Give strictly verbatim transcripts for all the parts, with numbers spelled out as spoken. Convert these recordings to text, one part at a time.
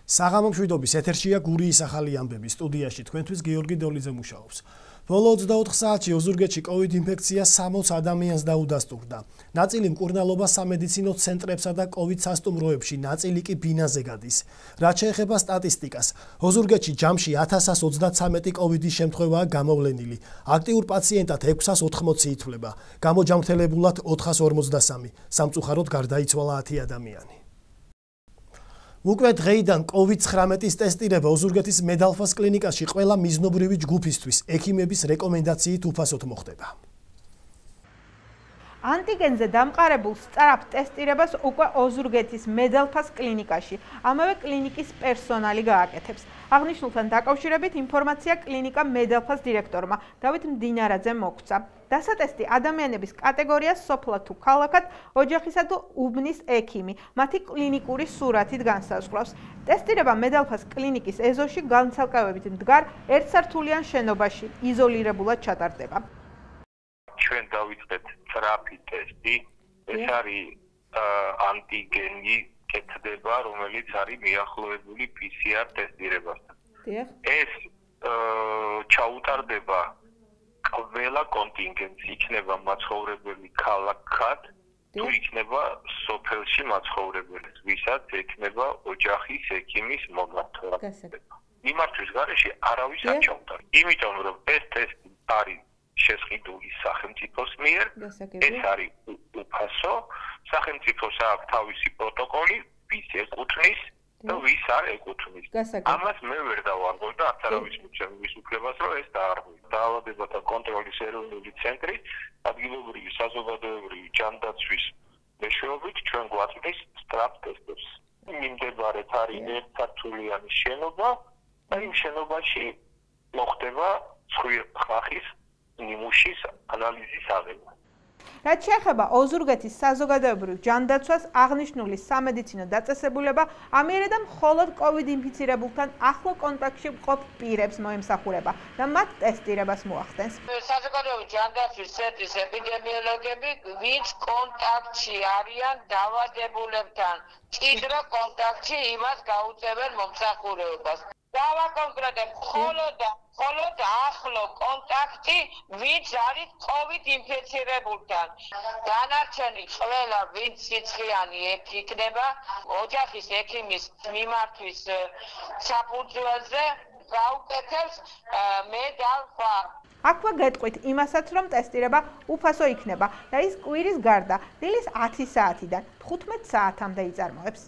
საღამომშვიდობის ეთერშია გურიის ახალი ამბების სტუდიაში თქვენთვის გიორგი დოლიძე მუშაობს. ბოლო ოცდაოთხ საათში ოზურგეთში კოვიდ ინფექცია სამოცს ადამიანს დაუდასტურდა. ნაწილი მკურნალობა სამედიცინო ცენტრებსა და კოვიდ სასტუმროებში, ნაწილი კი ბინაზე გადის. რაც შეეხება სტატისტიკას, ოზურგეთში ჯამში ათას ოცდათსამეტი კოვიდის შემთხვევაა გამოვლენილი. აქტიურ პაციენტად ექვსას ოთხმოცი ითვლება. გამოჯანმრთელებულად ოთხას ორმოცდასამი. სამწუხაროდ გარდაიცვალა ათი ადამიანი. უკვე დღეიდან კოვიდ ცხრამეტის ტესტირება ოზურგეთის მედალფას კლინიკაში ყველა მიზნობრივი ჯგუფისთვის ექიმების რეკომენდაციით უფასოდ მოხდება. ანტიგენზე დამყარებულ სწრაფ ტესტირებას უკვე ოზურგეთის მედალფას კლინიკაში ამავე კლინიკის პერსონალი გააკეთებს. აღნიშნულთან დაკავშირებით ინფორმაცია კლინიკა მედალფას დირექტორმა დავით მდინარაძემ მოგვცა. დასატესტი ადამიანების კატეგორიას სოფლად თუ ქალაქად, ოჯახისა თუ უბნის ექიმი, მათი კლინიკური სურათით განსაზღვრავს. ტესტირება მედალფას კლინიკის ეზოში განცალკევებით მდგარ ერთსართულიან შენობაში იზოლირებულად ჩატარდება. ჩვენ დავიწყეთ სწრაფი ტესტი, ეს არის ანტიგენი კეთდება, რომელიც არის მიახლოებული პი სი არ ტესტირებასთან. ეს ჩაუტარდება ყველა კონტინგენტს, იქნება მაცხოვრებელი ქალაქად, თუ იქნება სოფელში მაცხოვრებელი, ვისაც ექნება ოჯახის ექიმის მომართვა. მიმართვის გარეშე არავის არ ჩაუტარდა. იმიტომ რომ ეს ტესტი არის შესყიდული სახელმწიფოს მიერ, ეს არის უფასო, სახელმწიფოს აქვს თავისი პროტოკოლი, ვის ეკუთვნის და ვის არ ეკუთვნის. ამას მე ვერ დავარღვევ და არც არავის მის უფლებას, რომ ეს დაარღვევს. დაავადებათა კონტროლის ეროვნული ცენტრი ადგილობრივი საზოგადოებრივი ჯანდაცვის მეშვეობით ჩვენ გვაწვდის სწრაფ ტესტებს. მიმდებარედ არის ერთსართულიანი შენობა და იმ შენობაში მოხდება ხახის ნიმუშის ანალიზის აღება. რაც შეეხება ოზურგეთის საზოგადოებრივ ჯანდაცვას, აღნიშნული სამედიცინო დაწესებულება ამიერიდან მხოლოდ კოვიდ ინფიცირებულთან ახლო კონტაქტში მყოფ პირებს მოემსახურება და მათ ტესტირებას მოახდენს. საზოგადოებრივი ჯანდაცვის ცენტრის ეპიდემიოლოგები, ვინც კონტაქტში არიან დაავადებულებთან, ჭიდრო კონტაქტში იმას გაუწევენ მომსახურებას. დავაკონკრეტებ მხოლოდ და მხოლოდ ახლო კონტაქტი, ვინც არის კოვიდ ინფიცირებულთან. დანარჩენი ყველა, ვინც სიცხიანი იქნება, ოჯახის ექიმის მიმართვის საფუძველზე გაუკეთებს მედალფა. აქვე გეტყვით იმასაც, რომ ტესტირება უფასო იქნება და ის კვირის გარდა დილის ათი საათიდან თხუთმეტ საათამდე იწარმოებს.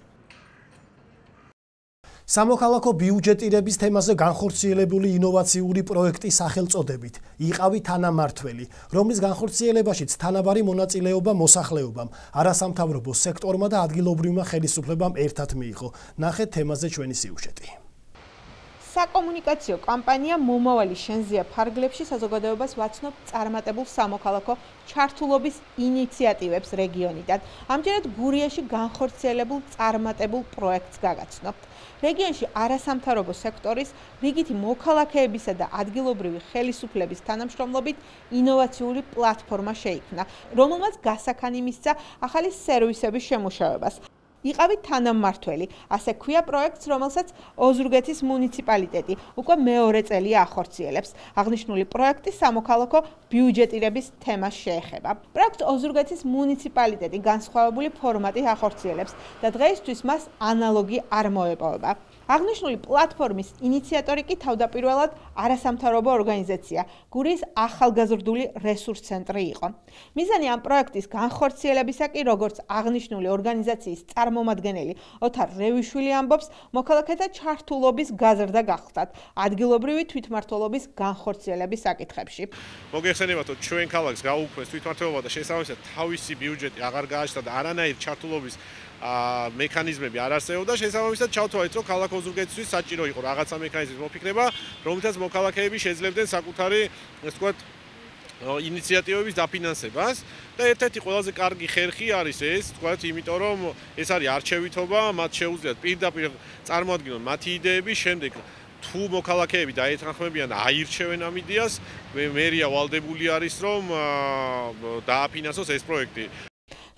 სამოქალაქო ბიუჯეტირების თემაზე განხორციელებული ინოვაციური პროექტის სახელწოდებით იყავი თანამმართველი, რომლის განხორციელებაშიც თანაბარი მონაწილეობა მოსახლეობამ, არასამთავრობო სექტორმა და ადგილობრივმა ხელისუფლებამ ერთად მიიღო. ნახეთ თემაზე ჩვენი სიუჟეტი. საკომუნიკაციო კამპანია მომავალი შენზია ფარგლებში საზოგადოებას ვაცნობ წარმატებულ სამოქალაქო ჩართულობის ინიციატივებს რეგიონიდან. ამჯერად გურიაში განხორციელებულ წარმატებულ პროექტს გაგაცნობთ. რეგიონში არასამთავრობო სექტორის რიგითი მოქალაქეებისა და ადგილობრივი ხელისუფლების თანამშრომლობით ინოვაციური პლატფორმა შეიქმნა, რომელმაც გასაქანი მისცა ახალი სერვისების შემუშავებას. იყავი თანამმართველი, ასე ქვია პროექტს, რომელსაც ოზურგეთის მუნიციპალიტეტი უკვე მეორე წელია ახორციელებს. აღნიშნული პროექტი სამოქალაქო ბიუჯეტირების თემას შეეხება. პროექტს ოზურგეთის მუნიციპალიტეტი განსხვავებული ფორმატით ახორციელებს და დღეისთვის მას ანალოგი არ მოეპოვება. აღნიშნული პლატფორმის ინიციატორი კი თავდაპირველად არასამთავრობო ორგანიზაცია გურიის ახალგაზრდული რესურს ცენტრი იყო. მიზანი ამ პროექტის განხორციელებისა კი, როგორც აღნიშნული ორგანიზაციის წარმომადგენელი ოთარ რევიშვილი ამბობს, მოქალაქეთა ჩართულობის გაზრდა გახლდათ ადგილობრივი თვითმმართველობის განხორციელების საკითხებში. მოგეხსენებათ, რომ ჩვენ ქალაქს გაუქმეს თვითმმართველობა და შესაბამისად თავისი ბიუჯეტი აღარ გააჩნდა და არანაირ ჩართულობის მექანიზმები არ არსებობდა, შესაბამისად ჩავთვალეთ, რომ ქალაქ ოზურგეთისთვის საჭირო იყო რაღაცა მექანიზმის მოფიქრება, რომლითაც მოქალაქეები შეძლებდნენ საკუთარი, ასე ვთქვათ, ინიციატივების დაფინანსებას და ერთ-ერთი ყველაზე კარგი ხერხი არის ეს, ვთქვათ, იმიტომ რომ ეს არის არჩევითობა, მათ შეუძლიათ პირდაპირ წარმოადგინონ მათი იდეები, შემდეგ თუ მოქალაქეები დაეთანხმებიან აირჩევენ ამ იდეას, მერია ვალდებული არის, რომ დააფინანსოს ეს პროექტი.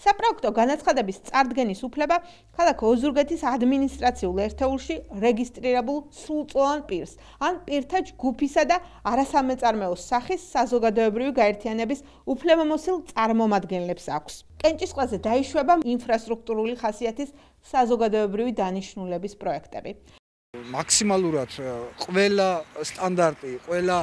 საპროექტო განაცხადების წარდგენის უფლება ქალაქ ოზურგეთის ადმინისტრაციულ ერთეულში რეგისტრირებულ სრულწლოვან პირს ან პირთა ჯგუფისა და არასამეწარმეო სახის საზოგადოებრივი გაერთიანების უფლებამოსილ წარმომადგენლებს აქვს. კენჭისყრაზე დაიშვება ინფრასტრუქტურული ხასიათის საზოგადოებრივი დანიშნულების პროექტები. მაქსიმალურად ყველა სტანდარტი, ყველა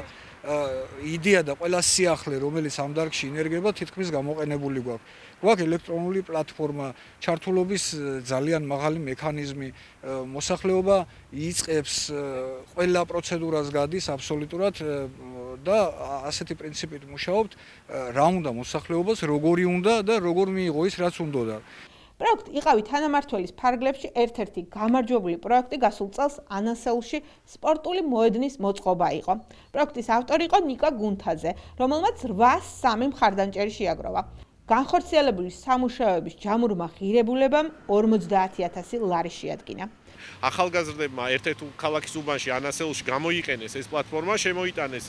იდეა და ყველა სიახლე, რომელიც ამ დარგში ინერგება, თითქმის გამოყენებული გვაქვს. გვაქვს ელექტრონული პლატფორმა, ჩართულობის ძალიან მაღალი მექანიზმი, მოსახლეობა იწყებს ყველა პროცედურას გადის აბსოლუტურად და ასეთი პრინციპით მუშაობთ, რა უნდა მოსახლეობას, როგორი უნდა და როგორ მიიღო ის, რაც უნდოდა. პროექტი იყავი თანამმართველის ფარგლებში ერთ-ერთი გამარჯვებული პროექტი გასულ წელს ანასეულში სპორტული მოედნის მოწყობა იყო. პროექტის ავტორი იყო ნიკა გუნთაძე, რომელმაც რვას სამი მხარდამჭერი შეაგროვა. განხორციელებული სამუშაოების ჯამურმა ღირებულებამ ორმოცდაათი ათასი ლარი შეადგინა. ახალგაზრდებმა ერთ-ერთ ქალაქის უბანში ანასეულში გამოიყენეს ეს პლატფორმა, შემოიტანეს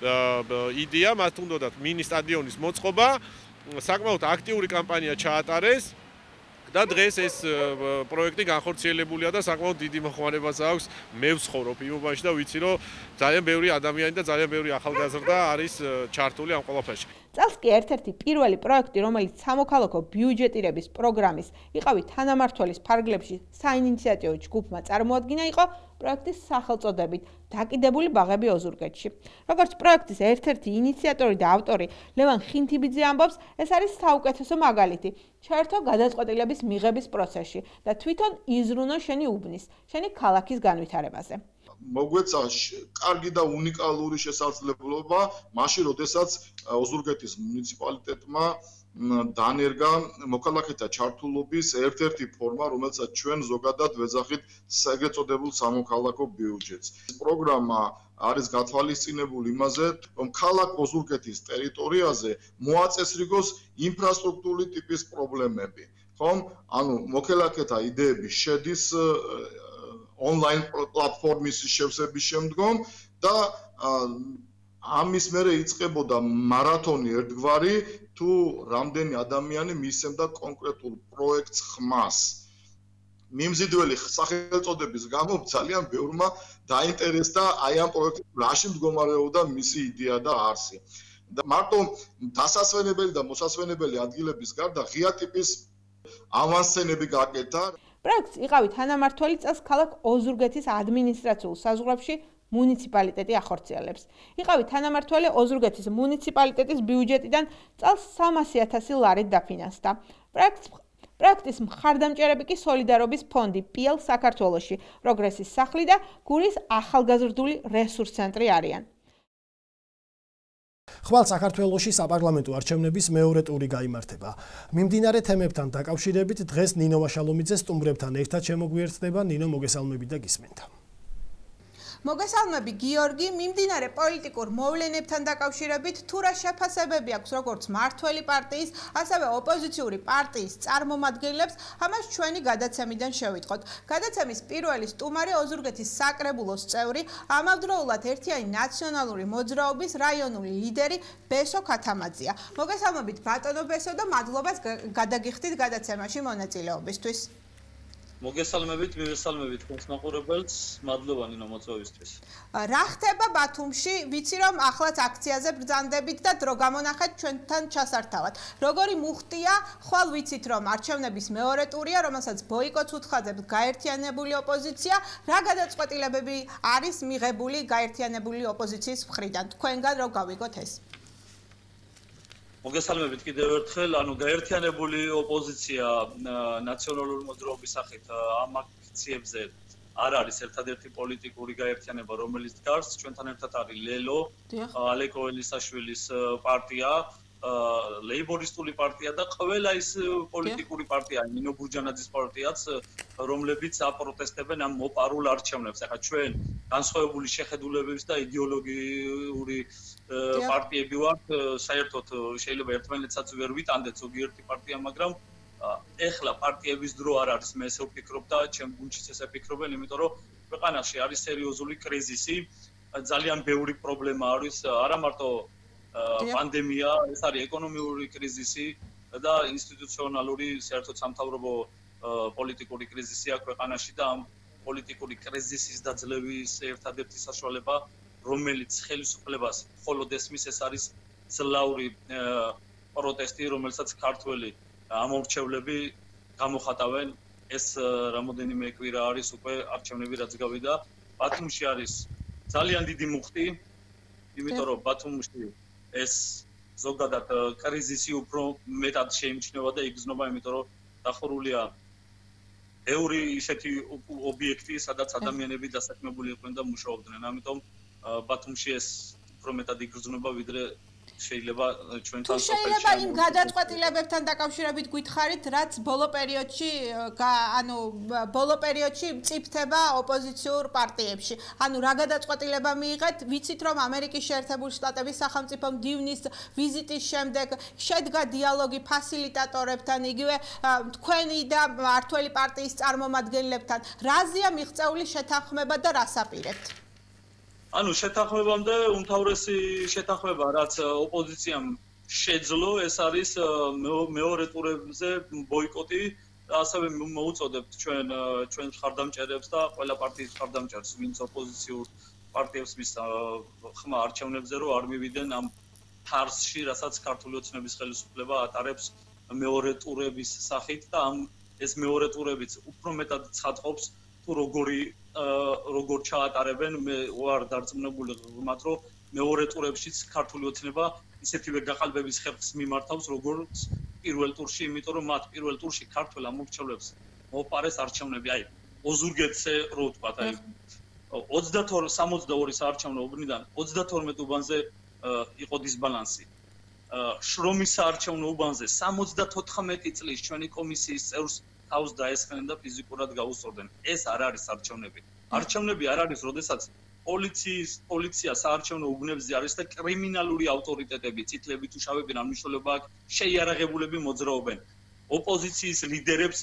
იდეა, მათ უნდათ მინი სტადიონის მოწყობა, საკმაოდ აქტიური კამპანია ჩაატარეს. და დღეს ეს პროექტი განხორციელებულია და საკმაოდ დიდი მოხმარებას აქვს. მე ვცხოვრობ იმ უბანში და ვიცი, რომ ძალიან ბევრი ადამიანი და ძალიან ბევრი ახალგაზრდა არის ჩართული ამ ყველაფერში. წელს კი ერთ-ერთი პირველი პროექტი, რომელიც სამოქალაქო ბიუჯეტირების პროგრამის იყავი თანამმართველის ფარგლებში საინიციატიო ჯგუფმა წარმოადგინა, იყო პროექტის სახელწოდებით „დაკიდებული ბაღები ოზურგეთში“. როგორც პროექტის ერთ-ერთი ინიციატორი და ავტორი ლევან ხინთიბიძე ამბობს, ეს არის საუკეთესო მაგალითი ჩაერთო გადაწყვეტილების მიღების პროცესში და თვითონ იზრუნო შენი უბნის, შენი ქალაქის განვითარებაზე. მოგვეცა კარგი და უნიკალური შესაძლებლობა, მაშინ როდესაც ოზურგეთის მუნიციპალიტეტმა დანერგა მოქალაქეთა ჩართულობის ერთ-ერთი ფორმა, რომელსაც ჩვენ ზოგადად ვეძახით ეგრეთ წოდებულ სამოქალაქო ბიუჯეტს. პროგრამა არის გათვალისწინებული იმაზე, რომ ქალაქ ოზურგეთის ტერიტორიაზე მოაწესრიგოს ინფრასტრუქტურული ტიპის პრობლემები. ხომ? ანუ მოქალაქეთა იდეები შედის online პლატფორმის შევსების შემდგომ და ამის მერე იწყებოდა მარათონი ერთგვარი, თუ რამდენი ადამიანი მისცემდა კონკრეტულ პროექტს ხმას. მიმზიდველი სახელწოდების გამო ძალიან ბევრმა დაინტერესდა აი ამ პროექტის რაში მდგომარეობდა მისი იდეა და არსი. და მარტო დასასვენებელი და მოსასვენებელი ადგილების გარდა ღია ტიპის ავანსცენები გაკეთა. პროექტს იყავი თანამმართველი წელს ქალაქ ოზურგეთის ადმინისტრაციულ საზღვრებში მუნიციპალიტეტი ახორციელებს. იყავი თანამმართველი ოზურგეთის მუნიციპალიტეტის ბიუჯეტიდან წელს სამასი ათასი ლარით დაფინანსდა. პროექტს პროექტის მხარდამჭერები კი სოლიდარობის ფონდი პიელ საქართველოში, პროგრესის სახლი და გურიის ახალგაზრდული რესურს ცენტრი არიან. ხვალ საქართველოში საპარლამენტო არჩევნების მეორე ტური გაიმართება. მიმდინარე თემებთან დაკავშირებით დღეს ნინო მაშალომიძე სტუმრებთან ერთად შემოგვიერთდება. ნინო, მოგესალმებით და გისმენთ. მოგესალმები გიორგი, მიმდინარე პოლიტიკურ მოვლენებთან დაკავშირებით თუ რა შეფასებები აქვს როგორც მართველი პარტიის, ასევე ოპოზიციური პარტიის წარმომადგენლებს, ამას ჩვენი გადაცემიდან შევიტყოთ. გადაცემის პირველი სტუმარი ოზურგეთის საკრებულოს წევრი, ამავდროულად ერთიანი ნაციონალური მოძრაობის რაიონული ლიდერი ბესო ქათამაძეა. მოგესალმებით ბატონო ბესო და მადლობას გადაგიხდით გადაცემაში მონაწილეობისთვის. მოგესალმებით, მივესალმებით თქვენს მაყურებელს, მადლობა ნინო მოწვევისთვის. რა ხდება ბათუმში? ვიცი რომ ახლაც აქციაზე ბრძანდებით და დრო გამონახეთ ჩვენთან ჩასართავად. როგორი მუხტია? ხვალ ვიცით რომ არჩევნების მეორე ტურია, რომელსაც ბოიკოტს უთხაძებს გაერთიანებული ოპოზიცია. რა გადაწყვეტილებები არის მიღებული გაერთიანებული ოპოზიციის მხრიდან? თქვენგან რო გავიგოთ ეს? მოგესალმებით კიდევ ერთხელ, ანუ გაერთიანებული ოპოზიცია ნაციონალური მოძრაობის სახით ამ აქციებზე არ არის ერთადერთი პოლიტიკური გაერთიანება, რომელიც დგას, ჩვენთან ერთად არის ლელო, ალეკო ელისაშვილის პარტია, ლეიბორისტული პარტია და ყველა ის პოლიტიკური პარტია, ნინო ბურჯანაძის პარტიაც, რომლებიც აპროტესტებენ ამ მოპარულ არჩევნებს. ახლა ჩვენ განსხვავებული შეხედულებების და იდეოლოგიური პარტიები ვართ, საერთოდ შეიძლება ერთმანეთსაც ვერ ვიტანდეთ ზოგიერთი პარტია, მაგრამ ეხლა პარტიების დრო არ არის, მე ესე ვფიქრობ და ჩემ გუნდშიც ესე ფიქრობენ, იმიტომ რომ ქვეყანაში არის სერიოზული კრიზისი, ძალიან ბევრი პრობლემა არის, არა მარტო პანდემია, ეს არის ეკონომიკური კრიზისი, და ინსტიტუციონალური საერთოდ სამთავრობო პოლიტიკური კრიზისია ქვეყანაში და ამ პოლიტიკური კრიზისის დაძლევის ერთადერთი საშუალება, რომელიც ხელისუფლებას მხოლოდ ესმის, ეს არის ძლაური პროტესტი, რომელსაც ქართველი ამორჩევლები გამოხატავენ. ეს რამოდენიმე კვირა არის უკვე არჩევნები რაც გავიდა. ბათუმში არის ძალიან დიდი მუხტი, იმიტომ რომ ბათუმში ეს ზოგადად კრიზისი უფრო მეტად შეიმჩნევა და იგრძნობა, იმიტომ რომ დახურულია ბევრი ისეთი ობიექტი, სადაც ადამიანები დასაქმებული იყვნენ და მუშაობდნენ. ამიტომ ბათუმში ეს უფრო მეტად იგრძნობა, ვიდრე შეიძლება ჩვენ თუ შეიძლება იმ გადაწყვეტილებებთან დაკავშირებით გითხარით, რაც ბოლო პერიოდში, ანუ ბოლო პერიოდში მწიფდება ოპოზიციურ პარტიებში. ანუ რა გადაწყვეტილება მიიღეთ? ვიცით, რომ ამერიკის შეერთებული შტატების სახელმწიფო მდივნის ვიზიტის შემდეგ შედგა დიალოგი ფასილიტატორებთან, იგივე თქვენი და მართველი პარტიის წარმომადგენლებთან. რაზეა მიღწეული შეთანხმება და რას აპირებთ? ანუ შეთანხმებამდე უმთავრესი შეთანხმება, რაც ოპოზიციამ შეძლო, ეს არის მეორე ტურებზე ბოიკოტი. ასევე მოუწოდებთ ჩვენ ჩვენ ხარდამჭერებს და ყველა პარტიის ხარდამჭერს, ვინც ოპოზიციურ პარტიებს მის ხმა არჩევნებზე, რომ არ მივიდნენ ამ ფარსში, რასაც ქართული ოცნების ხელისუფლება ატარებს მეორე ტურების სახით და ამ ეს მეორე ტურებიც უფრო მეტად ცხადყოფს თუ როგორი როგორ ჩაატარებენ. მე ვარ დარწმუნებული ღრმად, რომ მეორე ტურებშიც ქართული ოცნება ისეთივე გაყალბების ხერხს მიმართავს, როგორც პირველ ტურში, იმიტომ რომ მათ პირველ ტურში ქართულ ამორჩევლებს მოპარეს არჩევნები, აი ოზურგეთზე რო ვთქვათ, აი ოცდაორი სამოცდაორი საარჩევნო უბნიდან ოცდათორმეტ უბანზე იყო დისბალანსი. შრომის საარჩევნო უბანზე სამოცდათოთხმეტი წლის ჩვენი კომისიის წევრს თავს დაესხნენ და ფიზიკურად გაუსწორდნენ. ეს არ არის არჩევნები. არჩევნები არ არის, როდესაც პოლიციის პოლიცია საარჩევნო უბნებზე არის და კრიმინალური ავტორიტეტები, წითლები თუ შავები რა მნიშვნელობა აქვს, შეიარაღებულები მოძრაობენ. ოპოზიციის ლიდერებს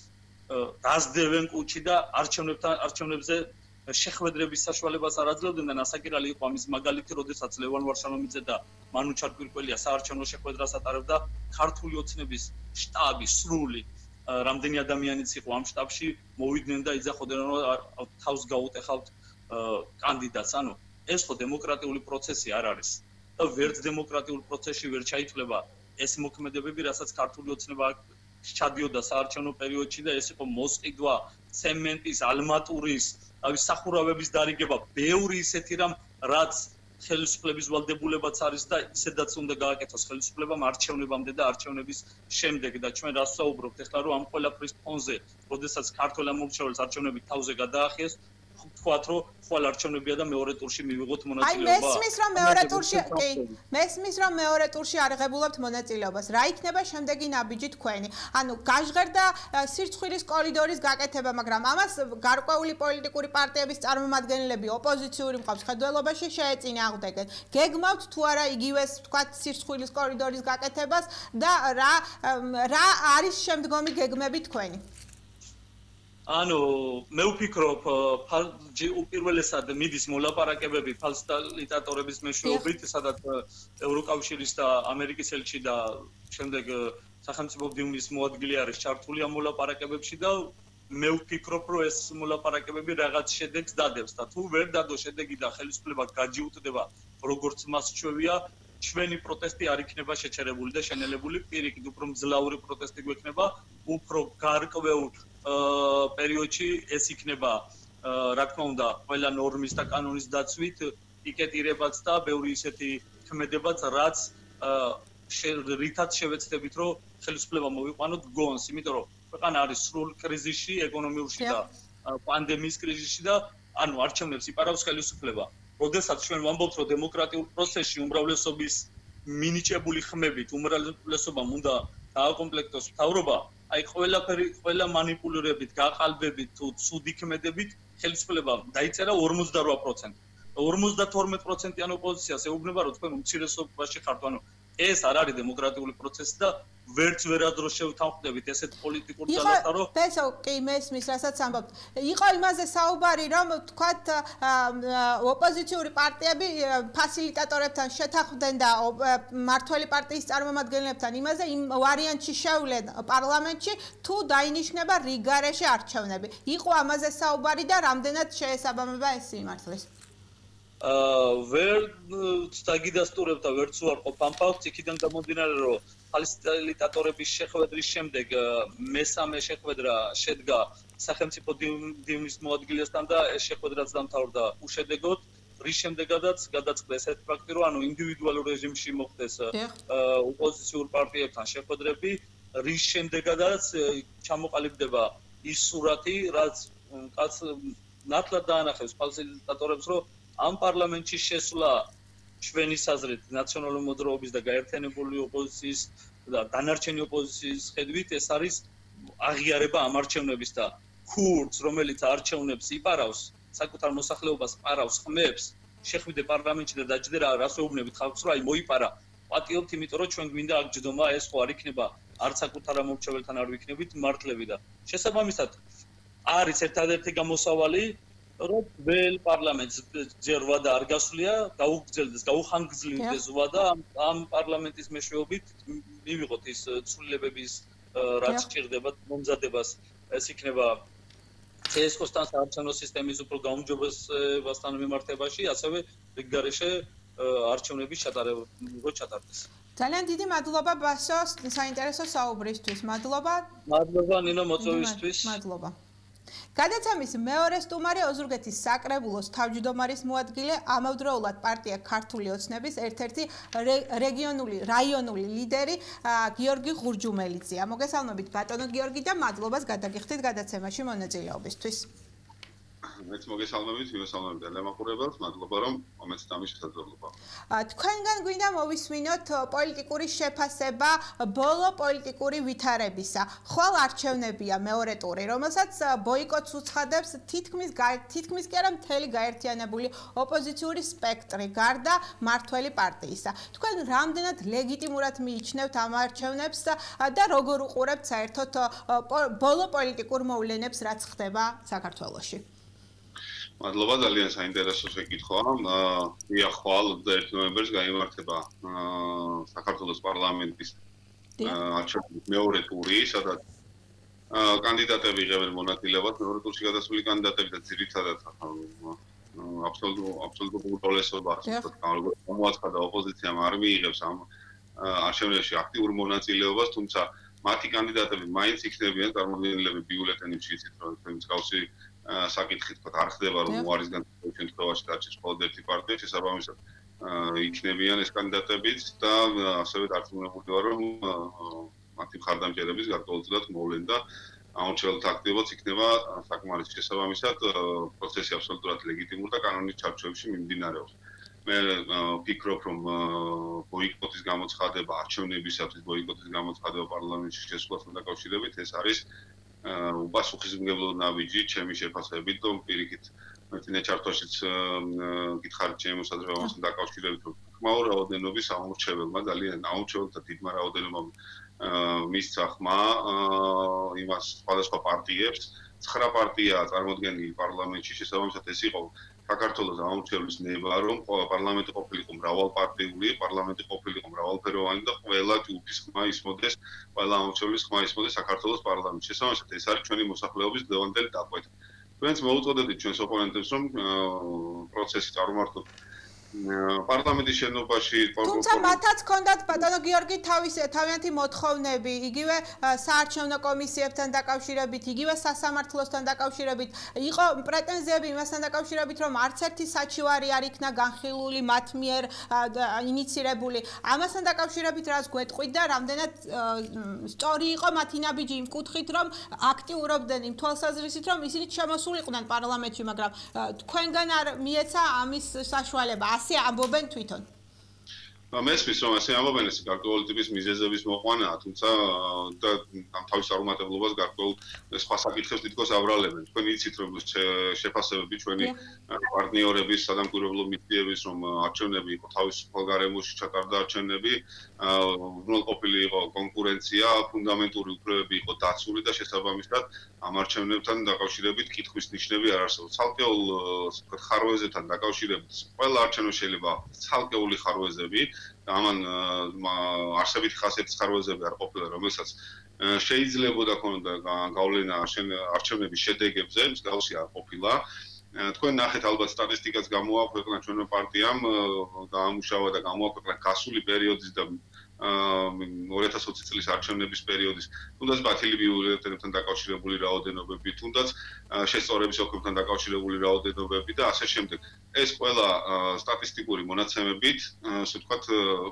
დასდევენ კუჩი და არჩევნებთან არჩევნებზე შეხვედრების საშუალებას არ აძლევდნენ და ნასაკირალი იყო ამის მაგალითი, როდესაც ლევან ვარშავამიძე და მანუ ჩარკვირკველია საარჩევნო შეხვედრას ატარებდა ქართული ოცნების შტაბი სრული რამდენი ადამიანიც იყო ამ შტაბში, მოვიდნენ და იძახოდნენ, რომ თავს გაუტეხავთ კანდიდატს. ანუ ეს ხო დემოკრატიული პროცესი არ არის. და ვერც დემოკრატიულ პროცესში ვერ ჩაითვლება ეს მოქმედებები, რასაც ქართული ოცნება ჩადიოდა საარჩევნო პერიოდში და ეს იყო მოსყიდვა, ცემენტის, ალმატურის, თავის სახურავების დარიგება, ბევრი ისეთი რამ, რაც ხელისუფლების ვალდებულებაც არის და ისედაც უნდა გააკეთოს ხელისუფლებამ არჩევნებამდე და არჩევნების შემდეგ და ჩვენ რას ვსაუბრობთ ახლა, რომ ამ ყველაფრის ფონზე, როდესაც ქართულ ამორჩევლებს არჩევნები თავზე გადაახიეს, ვთქვათ, რომ ხვალ არჩევნებია და მეორე ტურში მივიღოთ მონაწილეობა. აი მესმის, რომ მეორე ტურში, კი, მესმის, რომ მეორე ტურში არღებულობთ მონაწილეობას. რა იქნება შემდეგი ნაბიჯი თქვენი? ანუ გაჟღერდა სირცხვილის კორიდორის გაკეთება, მაგრამ ამას გარკვეული პოლიტიკური პარტიების წარმომადგენლები ოპოზიციური მხედველობაში შეეწინააღმდეგნენ. გეგმავთ თუ არა იგივეს, ვთქვათ, სირცხვილის კორიდორის გაკეთებას და რა რა არის შემდგომი გეგმები თქვენი? ანუ მე ვფიქრობ, უპირველესად მიდის მოლაპარაკებები ფასილიტატორების მეშვეობით, სადაც ევროკავშირის და ამერიკის ელჩი და შემდეგ სახელმწიფო მდივნის მოადგილე არის ჩართული ამ მოლაპარაკებებში და მე ვფიქრობ, რომ ეს მოლაპარაკებები რაღაც შედეგს დადებს და თუ ვერ დადო შედეგი და ხელისუფლება გაჯიუტდება, როგორც მას ჩვევია, ჩვენი პროტესტი არ იქნება შეჩერებული და შენელებული, პირიქით, უფრო მძლავრი პროტესტი გვექნება, უფრო გარკვეულ პერიოდში ეს იქნება, რა თქმა უნდა, ყველა ნორმის და კანონის დაცვით, პიკეტირებაც და ბევრი ისეთი ქმედებაც, რაც რითაც შევეცდებით, რომ ხელისუფლება მოვიყვანოთ გონს, იმიტომ რომ ქვეყანა არის სრულ კრიზისში, ეკონომიურში და პანდემიის კრიზისში და ანუ არჩევნებს იპარავს ხელისუფლება. როდესაც ჩვენ ვამბობთ, რომ დემოკრატიულ პროცესში უმრავლესობის მინიჭებული ხმებით უმრავლესობამ უნდა დააკომპლექტოს მთავრობა, აი ყველაფერი, ყველა манипуლირებით, გაყალბებით თუ ცუდი ქმედებით ხელისუფლებამ დაიწერა ორმოცდარვა პროცენტი. ორმოცდათორმეტ პროცენტიან ოპოზიციას ეუბნება, რომ თქვენ უმცირესობაში ხართ, ანუ ეს არ არის დემოკრატიული პროცესი და ვერც ვერადროს შევთანხმდებით ესეთ პოლიტიკურ ძალასთან, რომ ბესო კი მესმის, რასაც ამბობთ. იყო იმაზე საუბარი, რომ თქვათ ოპოზიციური პარტიები ფასილიტატორებთან შეთანხმდნენ და მართველი პარტიის წარმომადგენლებთან იმაზე იმ ვარიანტში შევლენ პარლამენტში, თუ დაინიშნება რიგარეშე არჩევნები. იყო ამაზე საუბარი და რამდენად შეესაბამება ეს სიმართლეს? აა ვერ დაგიდასტურებ და ვერც უარყოფ ამ ფაქტს, იქიდან გამომდინარე, რომ ფასილიტატორების შეხვედრის შემდეგ მესამე შეხვედრა შედგა სახელმწიფო დივნის მოადგილესთან და ეს შეხვედრაც დამთავრდა უშედეგოდ, რის შემდეგაც გადაწყდა ესეთი ფაქტი, რომ ანუ ინდივიდუალურ რეჟიმში მოხდეს ოპოზიციურ პარტიებთან შეხვედრები, რის შემდეგაც ჩამოყალიბდება ის სურათი, რაც კაც ნათლად დაანახებს ფასილიტატორებს, რომ ამ პარლამენტში შესვლა ჩვენი საზრით ნაციონალური მოძრაობის და გაერთიანებული ოპოზიციის და დანარჩენი ოპოზიციის ხედვით ეს არის აღიარება ამ არჩევნების და ქურდს, რომელიც არჩევნებს იპარავს, საკუთარ მოსახლეობას პარავს, ხმებს, შეხვიდე პარლამენტში და დაჯდე რა რას ეუბნებით ხალხს, რომ აი მოიპარა, პატიობთ, იმიტომ რომ ჩვენ გვინდა აქ ჯდომა, ეს ხო არ იქნება არც საკუთარ ამორჩეველთან არ ვიქნებით მართლები და შესაბამისად არის ერთადერთი გამოსავალი რომ վել პარლამენტს ჯერ ვადა არ გასვლია, გაუგრძელდეს, გაუხანგრძლივდეს ვადა ამ პარლამენტის მეშვეობით მივიღოთ ის ცვლილებების რაც ჭირდება მომზადებას, ეს იქნება ცესკოსთან საარჩევნო სისტემის უფრო გაუმჯობესებასთან მიმართებაში, ასევე რიგგარეშე არჩევნების ჩატარება ჩატარდეს. ძალიან დიდი მადლობა ბასო საინტერესო საუბრისთვის. მადლობა. მადლობა ნინო მოწვევისთვის. მადლობა. გადაცემის მეორე სტუმარი ოზურგეთის საკრებულოს თავმჯდომარის მოადგილე, ამავდროულად პარტია ქართული ოცნების ერთ-ერთი რეგიონული რაიონული ლიდერი გიორგი ღურჯუმელიძეა. მოგესალმებით ბატონო გიორგი და მადლობას გადაგიხდით გადაცემაში მონაწილეობისთვის. მეც მოგესალმებით, მოგესალმებით ელემაყურებელს, მადლობა რომ მომეცეთ ამის შესაძლებლობა. თქვენგან გვინდა მოვისმინოთ პოლიტიკური შეფასება ბოლო პოლიტიკური ვითარებისა. ხვალ არჩევნებია მეორე ტური, რომელსაც ბოიკოტს უცხადებს თითქმის თითქმის კი არა მთელი გაერთიანებული ოპოზიციური სპექტრი, გარდა მართველი პარტიისა. თქვენ რამდენად ლეგიტიმურად მიიჩნევთ ამ არჩევნებს და როგორ უყურებთ საერთოდ ბოლო პოლიტიკურ მოვლენებს, რაც ხდება საქართველოში? მადლობა, ძალიან საინტერესო შეკითხვაა. დიახ, ხვალ ოცდაერთი ნოემბერს გაიმართება საქართველოს პარლამენტის არჩევნების მეორე ტური, სადაც კანდიდატები იღებენ მონაწილეობას. მეორე ტურში გადასული კანდიდატები და ძირითადად აბსოლუტურ უმრავლესობას გამოაცხადა ოპოზიციამ არ მიიღებს ამ არჩევნებში აქტიურ მონაწილეობას, თუმცა მათი კანდიდატები მაინც იქნებიან წარმოდგენილები ბიულეტენებში, იცით რომ მსგავსი საკითხი თქვა არ ხდება რომ უარის განცხადება შემთხვევაში დარჩეს მხოლოდ ერთი პარტია, შესაბამისად იქნებიან ეს კანდიდატებიც და ასევე დარწმუნებული ვარ რომ მათი მხარდამჭერების გარკვეულწილად მოვლენ და ამორჩეველთა აქტივობაც იქნება საკმარისი. შესაბამისად პროცესი აბსოლუტურად ლეგიტიმური და კანონის ჩარჩოებში მიმდინარეობს. მე ვფიქრობ რომ ბოიკოტის გამოცხადება, არჩევნებისათვის ბოიკოტის გამოცხადება პარლამენტში შესვლასთან დაკავშირებით ეს არის უპასუხისმგებლო ნაბიჯი ჩემი შეფასებით, რომ პირიქით მეცნიერულ ჩარტოშიც გითხარით ჩემი მოსაზრებასთან დაკავშირებით, რომ ხმაურ რაოდენობის ამორჩეველმა ძალიან ამორჩეველთა დიდმა რაოდენობამ მისცა ხმა იმას სხვადასხვა პარტიებს, ცხრა პარტიაა წარმოდგენილი პარლამენტში, შესაბამისად ეს იყო საქართველოს ამორჩევლის ნება, რომ პარლამენტი ყოფილიყო მრავალპარტიული, პარლამენტი ყოფილიყო მრავალფეროვანი და ყველა ჯგუფის ხმა ისმოდეს, ყველა ამორჩევლის ხმა ისმოდეს საქართველოს პარლამენტში. შესაბამისად ეს არის ჩვენი მოსახლეობის დღევანდელი დაკვეთა. თქვენც მოუწოდეთ ჩვენს ოპონენტებს, რომ პროცესი წარმართოთ პარლამენტის შენობაში. თუმცა მათაც ჰქონდათ ბატონო გიორგი თავის თავიანთი მოთხოვნები, იგივე საარჩევნო კომისიებთან დაკავშირებით, იგივე სასამართლოსთან დაკავშირებით, იყო პრეტენზიები იმასთან დაკავშირებით, რომ არც ერთი საჩივარი არ იქნა განხილული მათ მიერ ინიცირებული. ამასთან დაკავშირებით რას გვეტყვით და რამდენად სწორი იყო მათი ნაბიჯი იმ კუთხით, რომ აქტიურობდნენ იმ თვალსაზრისით, რომ ისინი შემოსულიყვნენ პარლამენტში, მაგრამ თქვენგან არ მიეცა ამის საშუალება. ასე ამბობენ თვითონ. მესმის რომ ასე ამბობენ ეს გარკვეული ტიპის მიზეზების მოყვანაა, თუმცა და ამ თავის არუმატებლობას გარკვეულ სხვა საკითხებს თითქოს აბრალებენ. თქვენ იცით რომ შეფასებები ჩვენი პარტნიორების სადამკვირვებლო მისიების რომ არჩევნები იყო თავისუფალ გარემოში ჩატარდა არჩევნები, უზრუნველყოფილი იყო კონკურენცია, ფუნდამენტური უფლებები იყო დაცული და შესაბამისად ამ არჩევნებთან დაკავშირებით კითხვის ნიშნები არ არსებობს. ცალკეულ ვთქვათ ხარვეზებთან დაკავშირებით ყველა არჩევნო შეიძლება ცალკეული ხარვეზები ამან არსებითი ხასიათის ხარვეზები არ ყოფილა, რომელსაც შეიძლებოდა ქონოდა გავლენა არჩევნების შედეგებზე, მსგავსი არ ყოფილა. თქვენ ნახეთ ალბათ სტატისტიკაც გამოაქვეყნა ჩვენო პარტიამ, დაამუშავა და გამოაქვეყნა გასული პერიოდის და ორი ათას ოცი წლის არჩევნების პერიოდის, თუნდაც ბათილი ბიულეტენებთან დაკავშირებული რაოდენობები, თუნდაც შესწორების ოკრუგთან დაკავშირებული რაოდენობები და ასე შემდეგ. ეს ყველა სტატისტიკური მონაცემებით, ასე ვთქვათ,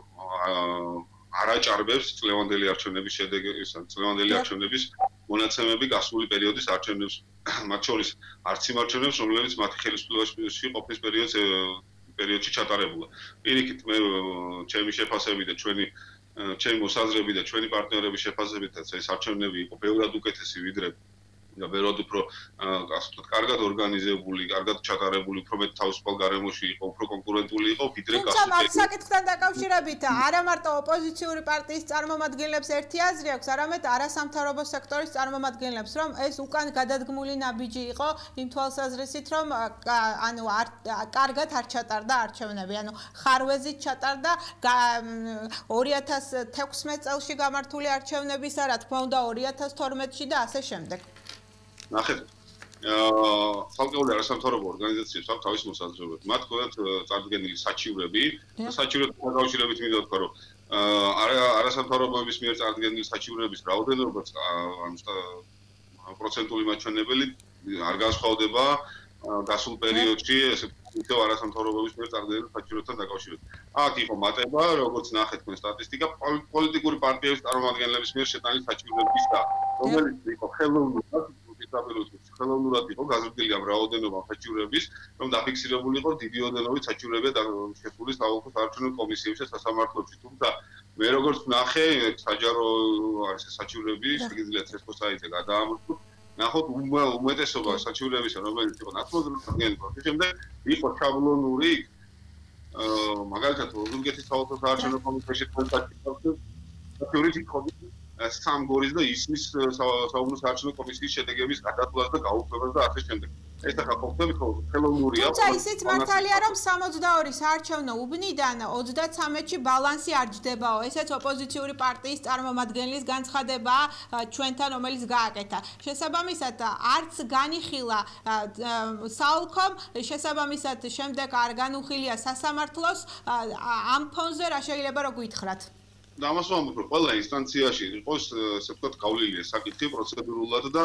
არაჭარბებს წლევანდელი არჩევნების შედეგის, წლევანდელი არჩევნების მონაცემები გასული პერიოდის არჩევნებს, მათ შორის არც იმ არჩევნებს, რომლებიც მათი ხელისუფლებაში ყოფნის პერიოდს პერიოდში ჩატარებულა. პირიქით, მე ჩემი შეფასები და ჩვენი ჩემი მოსაზრები და ჩვენი პარტნიორების შეფასებითაც ეს არჩევნები იყო ბევრად უკეთესი ვიდრე და ბევრად უფრო ასე ვთქვათ, კარგად ორგანიზებული, კარგად ჩატარებული, უფრო მეტ თავისუფალ გარემოში იყო, უფრო კონკურენტული იყო ვიდრე თუმცა ამ საკითხთან დაკავშირებით არა მარტო ოპოზიციური პარტიის წარმომადგენლებს ერთი აზრი აქვს, არამედ არასამთავრობო სექტორის წარმომადგენლებს, რომ ეს უკან გადადგმული ნაბიჯი იყო იმ თვალსაზრისით, რომ ანუ კარგად არ ჩატარდა არჩევნები, ანუ ხარვეზით ჩატარდა ორი ათას თექვსმეტ წელში გამართული არჩევნებისა, რა თქმა უნდა ორი ათას თორმეტში და ასე შემდეგ. ნახეთ, ცალკეული არასამთავრობო ორგანიზაციებს აქვს თავის მოსაზრებები. მათ ჰქონდათ წარდგენილი საჩივრები, საჩივრებთან დაკავშირებით მინდა ვთქვა, რომ არასამთავრობოების მიერ წარდგენილი საჩივრების რაოდენობაც პროცენტული მაჩვენებელი არ განსხვავდება გასულ პერიოდში, ესე ვთქვათ, არასამთავრობოების მიერ წარდგენილ საჩივრებთან დაკავშირებით. აქ იყო მატება, როგორც ნახეთ თქვენ სტატისტიკა, პოლიტიკური პარტიების წარმომადგენლების მიერ შეტანილი საჩივრებისა, რომელიც იყო ხელოვნურად ხელოვნურად იყო გაზრდილი ამ რაოდენობა საჩივრების, რომ დაფიქსირებული იყო დიდი ოდენობით საჩივრებია შესული საოლქო საარჩევნო კომისიებში და სასამართლოებში. თუმცა მე როგორც ნახე, საჯარო არის საჩივრები, შეიძლება ცესკო საიტზე გადაამოწმოთ. ნახოთ უმეტესობა საჩივრებისა, რომელიც იყო ნაცნობი პროცესში, შემდეგ იყო შაბლონური, მაგალითად, ოზურგეთის საოლქო საარჩევნო კომისიაში საჩივრები იყო სამ გორის და ისმის საუბნო საარჩევნო კომისიის შედეგების გადათვლას და გაუქმებას და ასე შემდეგ. ეს ახლა ხოხტებით ხელოვნურია. თუმცა ისიც მართალია, რომ სამოცდაორი საარჩევნო უბნიდან ოცდათრამეტში ბალანსი არ ჯდებაო. ესეც ოპოზიციური პარტიის წარმომადგენლის განცხადებაა ჩვენთან, რომელიც გააკეთა. შესაბამისად, არც განიხილა საოლქომ, შესაბამისად, შემდეგ არ განუხილია სასამართლოს. ამ ფონზე რა შეიძლება რომ გითხრათ? ამას ვამბობ, რომ ყველა ინსტანციაში იყოს, ასე ვთქვათ, გავლილი საკითხი პროცედურულად და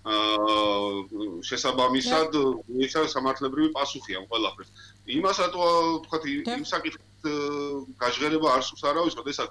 შესაბამისად ისა სამართლებრივი პასუხი ამ ყველაფერს. იმას რატო ვთქვათ, იმ საკითხის გაჟღერება არ სურს არავის, როდესაც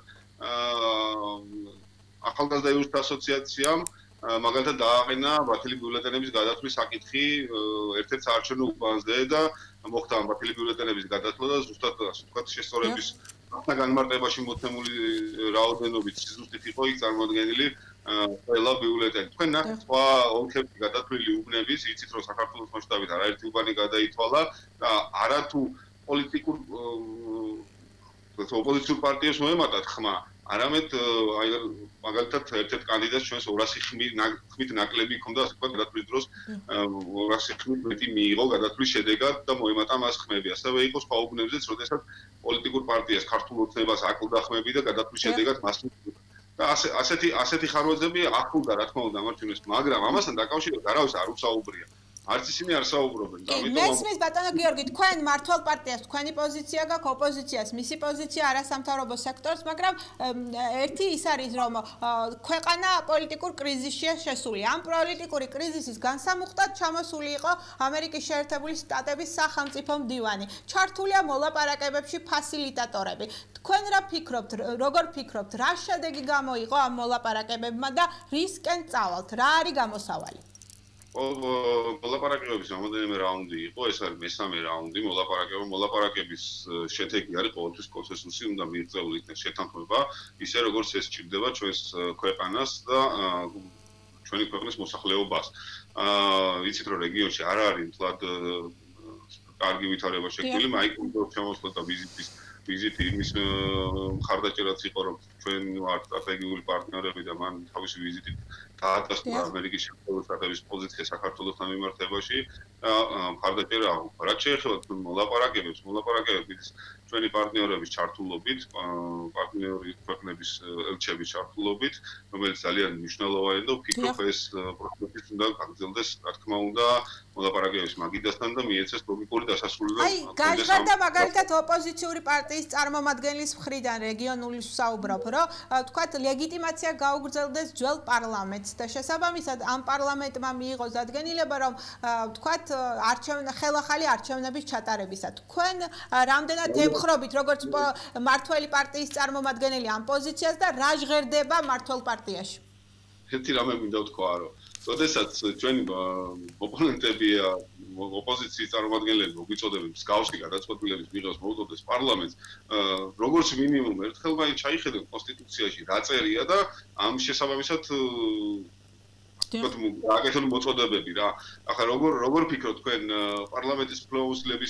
ახალგაზრდა იურისტთა ასოციაციამ მაგალითად დააყენა ბათილი ბიულეტენების გადათვლის საკითხი ერთ-ერთ საარჩევნო უბანზე და მოხდა ამ ბათილი ბიულეტენების გადათვლა და ზუსტად ასე ვთქვათ, შესწორების და განმარტებაში მოცემული რაოდენობით ზუსტად იყო იქ წარმოადგენილი ყველა ბიულეტენი. თქვენ ნახეთ სხვა ოლქებში გადათვლილი უბნების, იცით რომ საქართველოს მასშტაბით არაერთი უბანი გადაითვალა და არათუ პოლიტიკურ ოპოზიციურ პარტიებს მოემატათ ხმა, არამედ მაგალითად ერთ-ერთ კანდიდატს ჩვენს ორასი ხმით ნაკლები ჰქონდა, ასე ვთქვათ, გადათვლის დროს ორასი ხმით მეტი მიიღო გადათვლის შედეგად და მოემატა მას ხმები. ასევე იყო სხვა უბნებზეც, როდესაც პოლიტიკურ პარტიას ქართულ ოცნებას აკლდა ხმები და გადათვლის შედეგად მას და ასე ასეთი ასეთი ხარვეზები ახლდა, რა თქმა უნდა, ამარჩუნეს, მაგრამ ამასთან დაკავშირებით არავის არ უსაუბრია. არც ისინი არ საუბრობენ. ამიტომ მესმის ბატონო გიორგი, თქვენ მართლ პარტიას თქვენი პოზიცია გაქვს, ოპოზიციას მისი პოზიცია არასამთავრობო სექტორს, მაგრამ ერთი ის არის, რომ ქვეყანა პოლიტიკურ კრიზისშია შესული. ამ პოლიტიკური კრიზისის განსამუხტად ჩამოსული იყო ამერიკის შეერთებული შტატების სახელმწიფო მდივანი. ჩართულია მოლაპარაკებებში ფასილიტატორები. თქვენ რა ფიქრობთ, როგორ ფიქრობთ, რა შედეგი გამოიყო ამ მოლაპარაკებებმა და რისკენ წავალთ? რა არის გამოსავალი? მოლაპარაკებების რამოდენიმე რაუნდი იყო, ეს არის მესამე რაუნდი, მოლაპარაკება, მოლაპარაკების შედეგი არის ყოველთვის კონსენსუსი, უნდა მიიღწეული იქნეს შეთანხმება, ისე როგორც ეს ჭირდება ჩვენს ქვეყანას და ჩვენი ქვეყნის მოსახლეობას. აა იცით რომ რეგიონში არ არის მთლად კარგი ვითარება შექმნილი, მაიკროფონს შემოსვლა და ვიზიტის ვიზიტი იმის მხარდაჭერაც იყო, რომ ჩვენ ვართ სტრატეგიული პარტნიორები და მან თავისი ვიზიტით დაადასტურა ამერიკის შეერთებული შტატების პოზიცია საქართველოსთან მიმართებაში და მხარდაჭერა აღუქვა. რაც შეეხება მოლაპარაკებებს, მოლაპარაკებების ჩვენი პარტნიორების ჩართულობით, პარტნიორი ქვეყნების ელჩების ჩართულობით, რომელიც ძალიან მნიშვნელოვანია და ვფიქრობ ეს პროცესი უნდა გაგრძელდეს, რა თქმა უნდა, მოლაპარაკებების მაგიდასთან და მიეცეს ლოგიკური დასასრულება. აი, გაჟღერდა მაგალითად ოპოზიციური პარტიის წარმომადგენლის მხრიდან რეგიონული საუბრობ, რომ თქვათ ლეგიტიმაცია გაუგრძელდეს ძველ პარლამენტს და შესაბამისად ამ პარლამენტმა მიიღოს დადგენილება, რომ თქვათ არჩევნა ხელახალი არჩევნების ჩატარებისა. თქვენ რამდენად ემხრობით როგორც მართველი პარტიის წარმომადგენელი ამ პოზიციას და რა ჟღერდება მართველ პარტიაში? ერთი რამე მინდა ვთქვა, რომ როდესაც ჩვენი ოპონენტები ოპოზიციის წარმომადგენლები მოგვიწოდებენ მსგავსი გადაწყვეტილების მიღებას მოუწოდეს პარლამენტს, როგორც მინიმუმ ერთხელ მაინც ჩაიხედოთ კონსტიტუციაში რა წერია და ამ შესაბამისად აკეთონ მოწოდებები რა. ახლა როგორ როგორ ფიქრობთ თქვენ პარლამენტის ფლოუსლების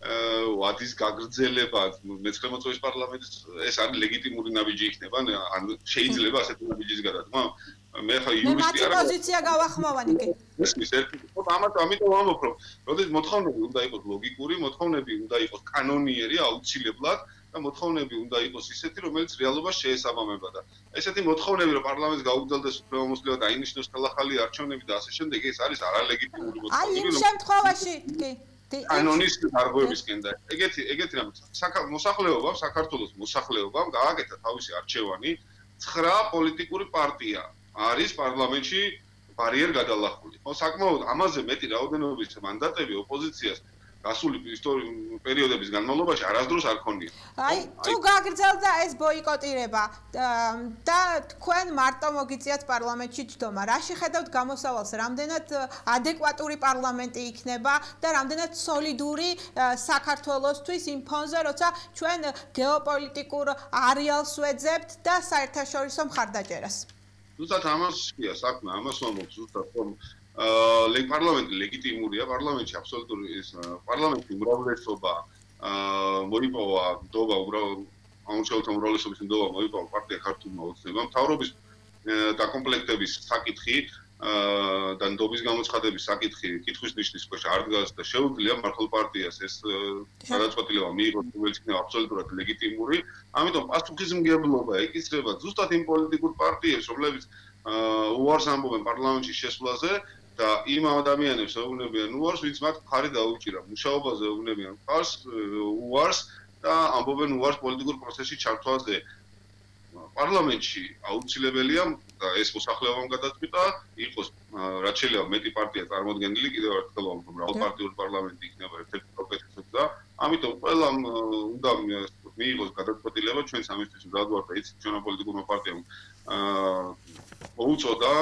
ვადის გაგრძელება მეცხრე მოწვევის პარლამენტის ეს არის ლეგიტიმური ნაბიჯი იქნება ან შეიძლება ასეთი ნაბიჯის გადადგმა? მე ხა იურისტი არა. მე პოზიცია გავახმოვანი კი. ისმის ერთი ამათ ამიტომ ვამბობ რომ როდესაც მოთხოვნები უნდა იყოს ლოგიკური, მოთხოვნები უნდა იყოს კანონიერი აუცილებლად და მოთხოვნები უნდა იყოს ისეთი, რომელიც რეალობას შეესაბამება და ესეთი მოთხოვნები რომ პარლამენტს გაუგრძელდეს უფლებამოსილება და აინიშნოს ხელახალი არჩევნები და ასე შემდეგ ეს არის არალეგიტიმური მოთხოვნები. აი იმ შემთხვევაში კი კანონის დარღვევისკენ და ეგეთი ეგეთი რამე მოსახლეობამ საქართველოს მოსახლეობამ გააკეთა თავისი არჩევანი ცხრა პოლიტიკური პარტია არის პარლამენტში ბარიერ გადალახული. ხო საკმაოდ ამაზე მეტი რაოდენობის მანდატები ოპოზიციას გასული ისტორიული პერიოდების განმავლობაში არასდროს არ ქონია. აი თუ გაგრძელდა ეს ბოიკოტირება და თქვენ მარტო მოგიწიათ პარლამენტში ჯდომა, რა შეხედავთ გამოსავალს, რამდენად ადეკვატური პარლამენტი იქნება და რამდენად სოლიდური საქართველოსთვის იმ ფონზე, როცა ჩვენ გეოპოლიტიკურ არეალს ვეძებთ და საერთაშორისო მხარდაჭერას. ზუსტად ამაშია საქმე, ამას ვამბობ ზუსტად რომ აა პარლამენტი ლეგიტიმურია, პარლამენტში აბსოლუტური ეს პარლამენტი უმრავლესობა აა მოიპოვა ნდობა აუნჩეულთა უმრავლესობის ნდობა მოიპოვა პარტია ქართულმა ოცნებამ, მთავრობის დაკომპლექტების საკითხი აა და ნდობის გამოცხადების საკითხი კითხვის ნიშნის ქვეშ არ დგას და შეუძლია მართლ პარტიას ეს გადაწყვეტილება მიიღოს, რომელიც იქნება აბსოლუტურად ლეგიტიმური. ამიტომ პასუხისმგებლობა ეკისრება ზუსტად იმ პოლიტიკურ პარტიებს, რომლებიც უარს ამბობენ პარლამენტში შესვლაზე და იმ ადამიანებს ეუბნებიან უარს, ვინც მათ მხარი დაუჭირა. მუშაობაზე ეუბნებიან მხარს უარს და ამბობენ უარს პოლიტიკურ პროცესში ჩართვაზე. პარლამენტში აუცილებელია და ეს მოსახლეობამ გადაწყვიტა, იყოს რაც შეიძლება მეტი პარტია წარმოდგენილი, კიდევ ერთხელ ვამბობ, მრავალპარტიული პარლამენტი იქნება ერთ-ერთი უკეთესად და ამიტომ ყველამ უნდა მიიღოს გადაწყვეტილება ჩვენს ამისთვის მზად ვართ და იცით ჩვენმა პოლიტიკურმა პარტიამ აა მოუწოდა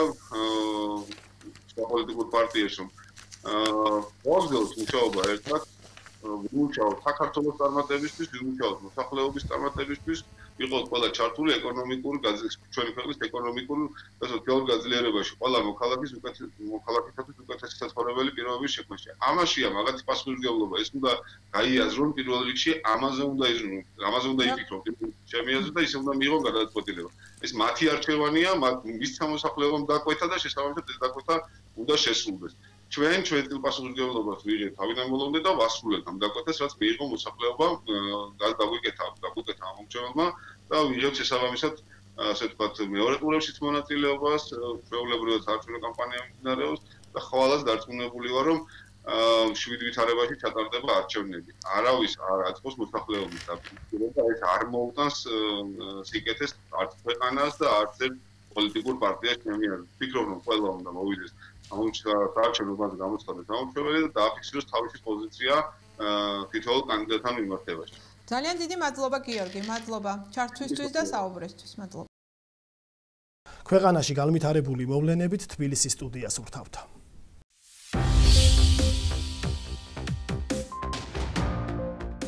აა პოლიტიკურ პარტიებს რომ აა მოგვიოს მუშაობა ერთად ვიმუშაოთ საქართველოს წარმატებისთვის, ვიმუშაოთ მოსახლეობის წარმატებისთვის, იყოს ყველა ჩართული ეკონომიკური ჩვენი ქვეყნის ეკონომიკური და სოციალურ გაძლიერებაში, ყველა მოქალაქის მოქალაქისათვის უკეთესი საცხოვრებელი პირობების შექმნაში. ამაშია მაგათი პასუხისმგებლობა, ეს უნდა გაიაზრონ პირველ რიგში, ამაზე უნდა იზრუნონ, ამაზე უნდა იფიქრონ ჩემი აზრით და ისე უნდა მიიღონ გადაწყვეტილება. ეს მათი არჩევანია, მის სამოსახლეობამ დაკვეთა და შესაბამისად ეს დაკვეთა უნდა შესრულდეს. ჩვენ ჩვენ პასუხისმგებლობას ვიღებთ თავიდან ბოლომდე და ვასრულებთ ამ დაკვეთას, რაც მიიღო მოსახლეობამ დაგვიკეთა დაგვიკეთა ამ მომჭერელმა და ვიღებთ შესაბამისად ასე ვთქვათ მეორე ტურებშიც მონაწილეობას, ჩვეულებრივად საარჩევნო კამპანია მიმდინარეობს და ხვალას დარწმუნებული ვარ, რომ შვიდ ვითარებაში ჩატარდება არჩევნები. არავის არ აწყობს მოსახლეობის დაპირისპირება და ეს არ მოუტანს სიკეთეს არც ქვეყანას და არც ერთ პოლიტიკურ პარტიას ჩემი აზრით. ვფიქრობ, რომ ყველა უნდა მოვიდეს საარჩევნო ბაზა გამოცხადდეს ამომრჩეველი და დააფიქსიროს თავისი პოზიცია თითოეულ კანდიდატთან მიმართებაში. ძალიან დიდი მადლობა გიორგი, მადლობა ჩართვისთვის და საუბრისთვის, მადლობა. ქვეყანაში განვითარებული მოვლენებით თბილისის სტუდიას ურთავთ.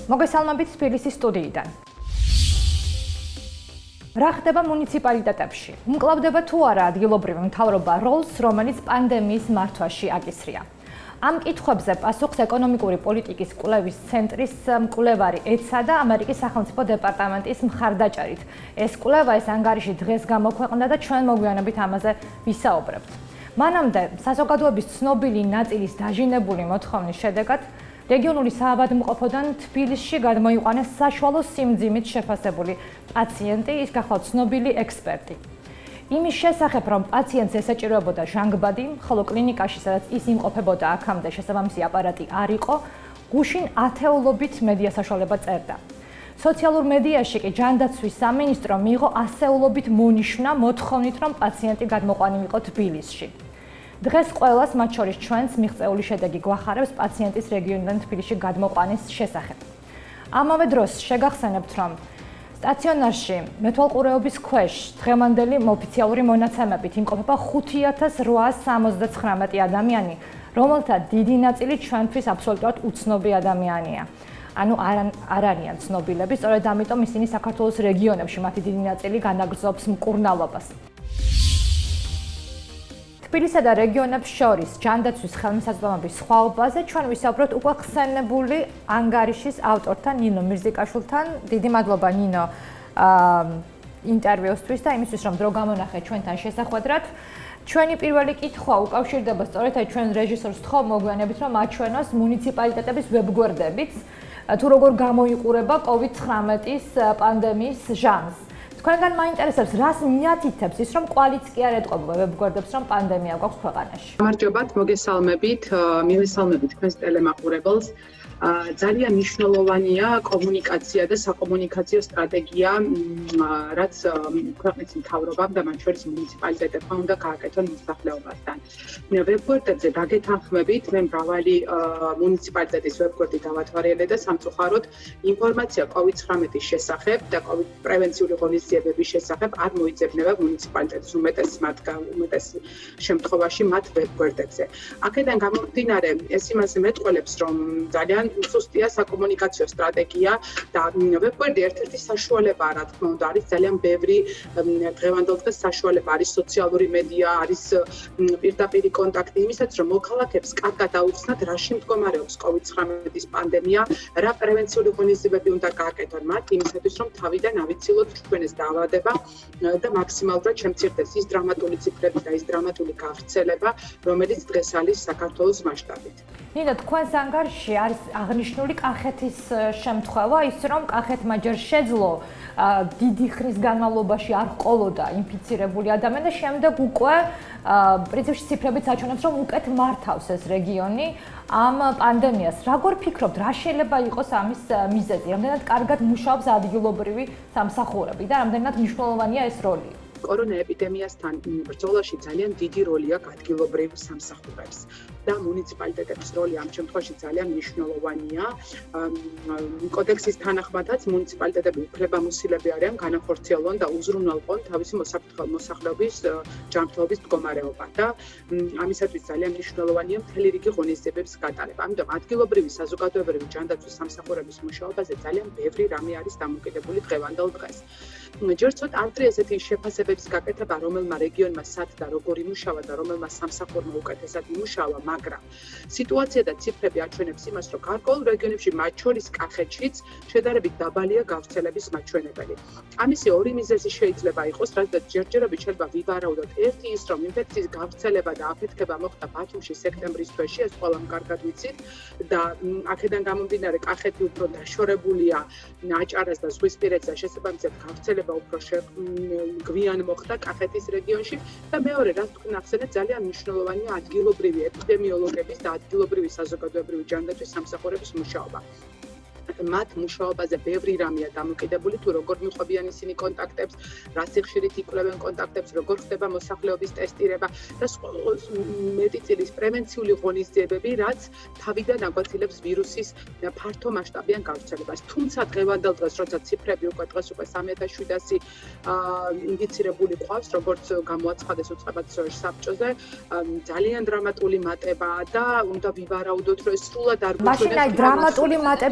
მოგესალმებით თბილისის სტუდიიდან. რა ხდება მუნიციპალიტეტებში? უმკლავდება თუ არა ადგილობრივი მთავრობა როლს, რომელიც პანდემიის მართვაში აკისრია? ამ კითხვებზე პასუხს ეკონომიკური პოლიტიკის კვლევის ცენტრის მკვლევარი ეცა და ამერიკის სახელმწიფო დეპარტამენტის მხარდაჭერით. ეს კვლევა ეს ანგარიში დღეს გამოქვეყნდა და ჩვენ მოგვიანებით ამაზე ვისაუბრებთ. მანამდე საზოგადოების ცნობილი ნაწილის დაჟინებული მოთხოვნის შედეგად რეგიონული საავადმყოფოდან თბილისში გადმოიყვანეს საშუალო სიმძიმით შეფასებული პაციენტი, ის გახლავთ ცნობილი ექსპერტი. იმის შესახებ, რომ პაციენტს ესაჭიროებოდა ჟანგბადი, ხოლო კლინიკაში, სადაც ის იმყოფებოდა აქამდე შესაბამისი აპარატი არ იყო, გუშინ ათეულობით მედია საშუალება წერდა. სოციალურ მედიაში კი ჯანდაცვის სამინისტრო მიიღო ასეულობით მონიშნა მოთხოვნით, რომ პაციენტი გადმოყვანილიყო თბილისში. დღეს ყველას, მათ შორის ჩვენს, მიღწეული შედეგი გვახარებს პაციენტის რეგიონიდან თბილისში გადმოყვანის შესახებ. ამავე დროს შეგახსენებთ, რომ სტაციონარში მეთვალყურეობის ქვეშ დღევანდელი ოფიციალური მონაცემებით იმყოფება ხუთი ათას რვაას სამოცდაცხრამეტი ადამიანი, რომელთა დიდი ნაწილი ჩვენთვის აბსოლუტურად უცნობი ადამიანია. ანუ არ არიან ცნობილები, სწორედ ამიტომ ისინი საქართველოს რეგიონებში მათი დიდი ნაწილი განაგრძობს მკურნალობას. თბილისსა და რეგიონებს შორის ჯანდაცვის ხელმისაწვდომობის სხვაობაზე ჩვენ ვისაუბროთ უკვე ხსენებული ანგარიშის ავტორთან ნინო მირზიკაშვილთან. დიდი მადლობა ნინო ინტერვიუსთვის და იმისთვის, რომ დრო გამონახეთ ჩვენთან შესახვედრად. ჩვენი პირველი კითხვა უკავშირდება სწორედ აი ჩვენ რეჟისორს ვთხოვ მოგვიანებით, რომ აჩვენოს მუნიციპალიტეტების ვებგვერდებით თუ როგორ გამოიყურება კოვიდ ცხრამეტის პანდემიის ჟამს. თქვენგან მაინტერესებს, რას მიათითებს ის, რომ კვალიც კი არ ეტყობა ვებგვერდებს, რომ პანდემია გვაქვს ქვეყანაში? გამარჯობათ, მოგესალმებით, მივესალმებით თქვენს ტელემაყურებელს. ძალიან მნიშვნელოვანია კომუნიკაცია და საკომუნიკაციო სტრატეგია, რაც ქვეყნის მთავრობამ და მათ შორის მუნიციპალიტეტებმა უნდა გააკეთონ მოსახლეობასთან. ვებგვერდებზე გაგეთანხმებით, მე მრავალი მუნიციპალიტეტის ვებგვერდი დავათვალიერე და სამწუხაროდ ინფორმაცია კოვიდ ცხრამეტის შესახებ და კოვიდ პრევენციული ღონისძიებების შესახებ არ მოიძებნება მუნიციპალიტეტს უმეტეს მათ უმეტეს შემთხვევაში მათ ვებგვერდებზე. აქედან გამომდინარე, ეს იმას მეტყველებს, რომ ძალიან სუსტია საკომუნიკაციო სტრატეგია და ვებგვერდი ერთ-ერთი საშუალება, რა თქმა უნდა, არის ძალიან ბევრი დღევანდელ დღეს საშუალება, არის სოციალური მედია, არის პირდაპირი კონტაქტი იმისაც, რომ მოქალაქეებს კარგად აუხსნათ, რაში მდგომარეობს კოვიდ ცხრამეტის პანდემია, რა პრევენციული ღონისძიებები უნდა გააკეთონ მათ, იმისათვის, რომ თავიდან ავიცილოთ ჩვენ ეს დაავადება და მაქსიმალურად შემცირდეს ის დრამატული ციფრები და ის დრამატული გავრცელება, რომელიც დღეს არის საქართველოს მასშტაბით. ნინო, თქვენს ანგარიშში არის აღნიშნული კახეთის შემთხვევა, ის რომ კახეთმა ჯერ შეძლო დიდი ხნის განმავლობაში არ ჰყოლოდა ინფიცირებული ადამიანი და შემდეგ უკვე პრინციპში ციფრებიც აჩვენებს, რომ უკეთ მართავს ეს რეგიონი ამ პანდემიას. როგორ ფიქრობთ, რა შეიძლება იყოს ამის მიზეზი? რამდენად კარგად მუშაობს ადგილობრივი სამსახურები და რამდენად მნიშვნელოვანია ეს როლი? კორონა ეპიდემიასთან ბრძოლაში ძალიან დიდი როლი აქვს ადგილობრივ სამსახურებს და მუნიციპალიტეტების როლი ამ შემთხვევაში ძალიან მნიშვნელოვანია. კოდექსის თანახმადაც მუნიციპალიტეტები უფლებამოსილები არიან განახორციელონ და უზრუნველყონ თავისი მოსახლეობის ჯანმრთელობის მდგომარეობა და ამისათვის ძალიან მნიშვნელოვანია მთელი რიგი ღონისძიებების გატარება. ამიტომ ადგილობრივი საზოგადოებრივი ჯანდაცვის სამსახურების მუშაობაზე ძალიან ბევრი რამე არის დამოკიდებული დღევანდელ დღეს. ჯერ ცოტა ადრე ესეთი შეფასებების გაკეთება, რომელმა რეგიონმა სად და როგორ იმუშავა და რომელმა სამსახურმა უკეთესად იმუშავა, მაგრამ სიტუაცია და ციფრები აჩვენებს იმას, რომ გარკვეულ რეგიონებში, მათ შორის კახეთშიც, შედარებით დაბალია გავრცელების მაჩვენებელი. ამისი ორი მიზეზი შეიძლება იყოს, რადგან ჯერჯერობით შეიძლება ვივარაუდოთ. ერთი ის, რომ ინფექციის გავრცელება და აფეთქება მოხდა ბათუმში სექტემბრის თვეში, ეს ყველამ კარგად ვიცით და აქედან გამომდინარე, კახეთი უფრო დაშორებულია აჭარას და ზღვისპირეთს და შესაბამისად გავრცელება უფრო გვიან მოხდა კახეთის რეგიონში და მეორე, რაც თქვენ ახსენეთ, ძალიან მნიშვნელოვანია ადგილობრივი ეპიდემიოლოგების და ადგილობრივი საზოგადოებრივი ჯანდაცვის სამსახურების მუშაობა. მათ მუშაობაზე ბევრი რამეა დამოკიდებული, თუ როგორ მიყვებიან ისინი კონტაქტებს, რა სიხშირით იკვლევენ კონტაქტებს, როგორ ხდება მოსახლეობის ტესტირება და მეტი წილის პრევენციული ღონისძიებები, რაც თავიდან აგვაცილებს ვირუსის ფართო მასშტაბიან გავრცელებას. თუმცა დღევანდელ დღეს, როცა ციფრები უკვე დღეს უკვე სამი ათას შვიდასი ინფიცირებული ყავს, როგორც გამოაცხადეს უწყებად საბჭოზე, ძალიან დრამატული მატებაა და უნდა ვივარაუდოთ, რომ ეს სრულად არ გვექნება. მაშინ აი დრამატული მატების შესაძლებლობა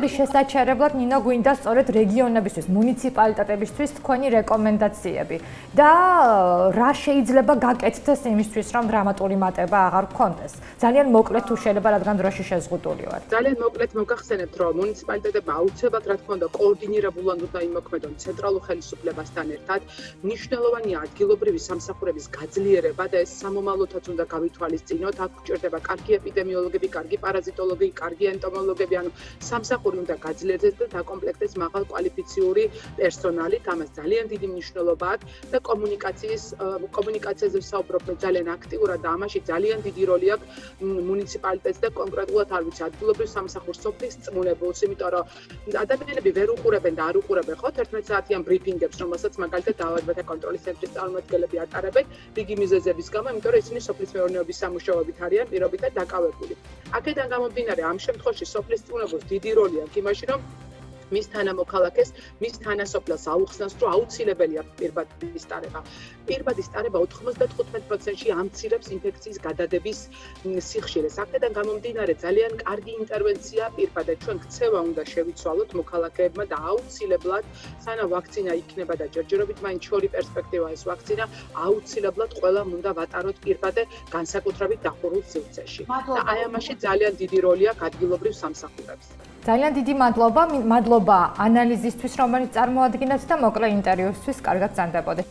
გადაჩერებლად ნინო გვინდა სწორედ რეგიონებისთვის, მუნიციპალიტეტებისთვის თქვენი რეკომენდაციები და რა შეიძლება გაკეთდეს იმისთვის, რომ დრამატული მატება აღარ გქონდეს. ძალიან მოკლედ თუ შეიძლება, რადგან დროში შეზღუდული ვართ. ძალიან მოკლედ მოგახსენებთ, რომ მუნიციპალიტეტებმა აუცილებლად რა თქმა უნდა კოორდინირებულად უნდა იმოქმედონ ცენტრალურ ხელისუფლებასთან ერთად. მნიშვნელოვანია ადგილობრივი სამსახურების გაძლიერება და ეს სამომავლოდაც უნდა გავითვალისწინოთ. აქ გვჭირდება კარგი ეპიდემიოლოგები, კარგი პარაზიტოლოგები, კარგი ენტომოლოგები, ანუ სამსახური უნდა გაძლიერდეს და დაკომპლექტდეს მაღალკვალიფიციური პერსონალით. ამას ძალიან დიდი მნიშვნელობა აქვს და კომუნიკაციის კომუნიკაციაზე ვსაუბრობ ძალიან აქტიურად და ამაში ძალიან დიდი როლი აქვს მუნიციპალიტეტს და კონკრეტულად არ ვიცი ადგილობრივ სამსახურს სოფლის წმუნებულს, იმიტომ რომ ადამიანები ვერ უყურებენ და არ უყურებენ ხო თერთმეტ საათიან ბრიფინგებს, რომელსაც მაგალითად დაავადებათა კონტროლის ცენტრის წარმომადგენლები ატარებენ რიგი მიზეზების გამო, იმიტომ რომ ისინი სოფლის მეურნეობის სამუშაოებით არიან პირობითად დაკავებული. აქედან გამომდინარე, ამ შემთხვევაში სოფლის წმუნებულს დიდი როლი აქვს იმაში, რომ მის თანამოქალაქეს, მის თანასოფლელს აუხსნას, რომ აუცილებელია პირბადის ტარება. პირბადის ტარება ოთხმოცდათხუთმეტ პროცენტში ამცირებს ინფექციის გადადების სიხშირეს. აქედან გამომდინარე, ძალიან კარგი ინტერვენცია პირბადად. ჩვენ ქცევა უნდა შევიცვალოთ მოქალაქეებმა და აუცილებლად, სანამ ვაქცინა იქნება და ჯერჯერობით მაინც შორი პერსპექტივა ეს ვაქცინა, აუცილებლად ყველამ უნდა ვატაროთ პირბადე განსაკუთრებით დახურულ სივრცეში. და აი ამაში ძალიან დიდი როლი აქვს ადგილობრივ სამსახურებს. ძალიან დიდი მადლობა, მადლობა ანალიზისთვის, რომელიც წარმოადგენთ და მოკლე ინტერვიუსთვის, კარგად გრძანდებოდეთ.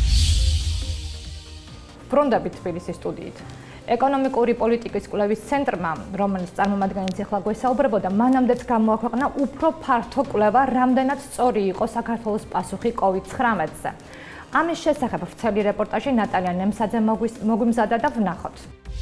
ბრუნდებით თბილისის სტუდიით. ეკონომიკური პოლიტიკის კვლევის ცენტრმა, რომელიც წარმომადგენლიც ახლა გვესაუბრებოდა, მანამდეც გამოაქვეყნა უფრო ფართო კვლევა, რამდენად სწორი იყო საქართველოს პასუხი კოვიდ ცხრამეტზე. ამის შესახებ ვრცელი რეპორტაჟი ნატალია ნემსაძე მოგვიმზადა და ვნახოთ.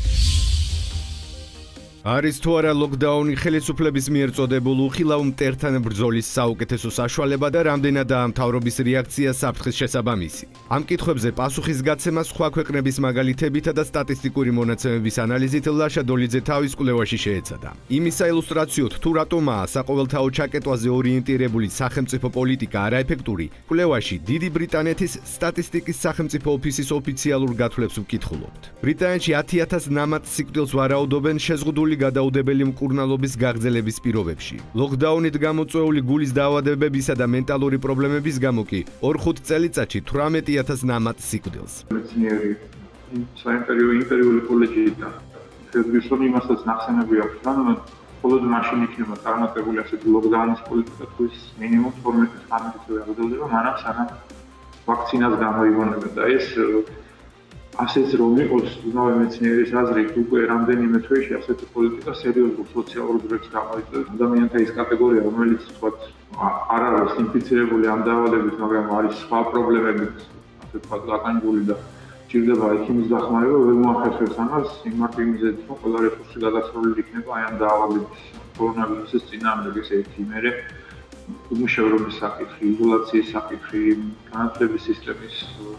არის თუ არა ლოკდაუნი ხელისუფლების მიერ წოდებულ უხილავ მტერთან ბრძოლის საუკეთესო საშუალება და რამდენადაა მთავრობის რეაქცია საფრთხის შესაბამისი. ამ კითხვებზე პასუხის გაცემა სხვა ქვეყნების მაგალითებითა და სტატისტიკური მონაცემების ანალიზით ლაშა დოლიძე თავის კვლევაში შეეცადა. იმის საილუსტრაციოდ თუ რატომაა საყოველთაო ჩაკეტვაზე ორიენტირებული სახელმწიფო პოლიტიკა არაეფექტური, კვლევაში დიდი ბრიტანეთის სტატისტიკის სახელმწიფო ოფისის ოფიციალურ გათვლებს ვკითხულობთ. ბრიტანეთში ათი ათას ნამატ სიკვდილს ვარაუდობენ შეზღუდული გადაუდებელი მკურნალობის გაგრძელების პირობებში. ლოკდაუნით გამოწვეული გულის დაავადებებისა და მენტალური პრობლემების გამო კი ორ-ხუთ წელიწადში თვრამეტი ათას ნამატ სიკვდილს. მეცნიერი საიმპერიო იმპერიული კოლეჯი და ფერგუსონი იმასაც ნახსენები აქვს, რომ მხოლოდ მაშინ იქნება წარმატებული ასეთი ლოკდაუნის პოლიტიკა, თუ ის მინიმუმ თორმეტი წამით აღდგება, მანამ სანამ ვაქცინას გამოიგონებენ და ეს ასეც რომ იყოს იმავე მეცნიერის აზრით უკვე რამდენიმე თვეში ასეთი პოლიტიკა სერიოზულ სოციალურ დროებს გამოიწვევს ადამიანთა ის კატეგორია რომელიც თქვათ არ არის ინფიცირებული ამ დაავადებით, მაგრამ არის სხვა პრობლემებით ასე თქვათ გაკანებული და ჭირდება ექიმის დახმარება, ვერ მოახერხებს ამას იმათ იმიზედით რომ ყველა რესურსი გადასროლილი იქნება აი ამ დაავადების კორონავირუსის წინააღმდეგ ეს ერთი იმერე უმუშევრობის საკითხი, იზოლაციის საკითხი, განათლების სისტემის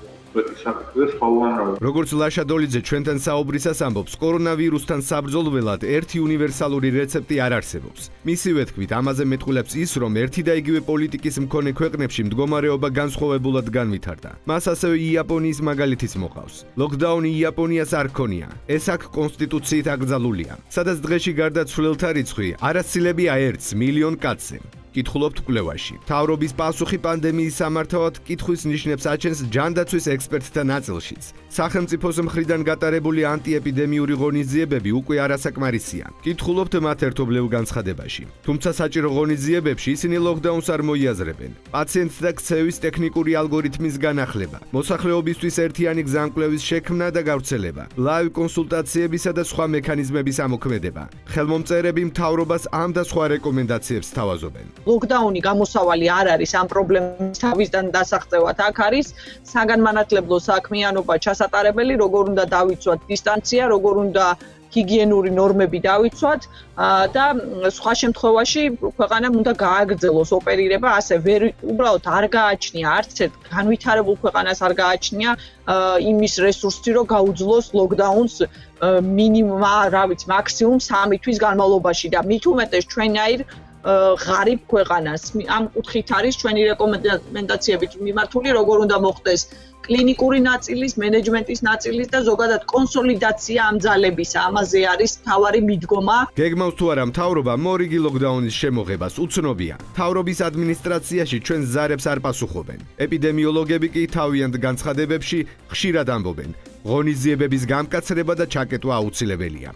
როგორც ლაშა დოლიძე ჩვენთან საუბრისას ამბობს, კორონავირუსთან საბრძოლველად ერთი უნივერსალური რეცეპტი არ არსებობს. მისივე თქმით, ამაზე მეტყველებს ის, რომ ერთი და იგივე პოლიტიკის მქონე ქვეყნებში მდგომარეობა განსხვავებულად განვითარდა. მას ასევე იაპონიის მაგალითიც მოყავს. ლოკდაუნი იაპონიას არ ქონია. ეს აქ კონსტიტუციით აკრძალულია. სადაც დღეში გარდაცვლილთა რიცხვი არასცილებია ერთს მილიონ კაცზე. კითხულობთ კვლევაში. მთავრობის პასუხი პანდემიის სამართავად კითხვის ნიშნებს აჩენს ჯანდაცვის ექსპერტთა ნაწილშიც. სახელმწიფოს მხრიდან გატარებული ანტიეპიდემიური ღონისძიებები უკვე არასაკმარისია. კითხულობთ მათ ერთობლივ განცხადებაში. თუმცა საჭირო ღონისძიებებში ისინი ლოკდაუნს არ მოიაზრებენ. პაციენტთა ქცევის ტექნიკური ალგორითმის განახლება, მოსახლეობისთვის ერთიანი გზამკვლევის შექმნა და გავრცელება, ლაივ კონსულტაციებისა და სხვა მექანიზმების ამოქმედება. ხელმომწერები მთავრობას ამ და სხვა რეკომენდაციებს სთავაზობენ. ლოკდაუნი გამოსავალი არ არის ამ პრობლემის თავისთან დასაღწევად. აქ არის საგანმანათლებლო საქმიანობა ჩასატარებელი, როგორ უნდა დავიცვათ დისტანცია, როგორ უნდა ჰიგიენური ნორმები დავიცვათ და სხვა შემთხვევაში ქვეყანამ უნდა გააგრძელოს ოპერირება, ასე ვერ უბრალოდ არ გააჩნია არც ერთ განვითარებულ ქვეყანას არ გააჩნია იმის რესურსი, რომ გაუძლოს ლოკდაუნს მინიმუმ, რა ვიცი, მაქსიმუმ სამი თვის განმავლობაში და მით უმეტეს ჩვენაირ ღარიბ ქვეყანას. ამ კუთხით არის ჩვენი რეკომენდაციებით მიმართული, როგორ უნდა მოხდეს კლინიკური ნაწილის, მენეჯმენტის ნაწილის და ზოგადად კონსოლიდაცია ამ ძალებისა. ამაზე არის მთავარი მიდგომა. გეგმავს თუ არა მთავრობა მორიგი ლოკდაუნის შემოღებას უცნობია. მთავრობის ადმინისტრაციაში ჩვენ ზარებს არ პასუხობენ. ეპიდემიოლოგები კი თავიანთ განცხადებებში ხშირად ამბობენ, ღონისძიებების გამკაცრება და ჩაკეტვა აუცილებელია.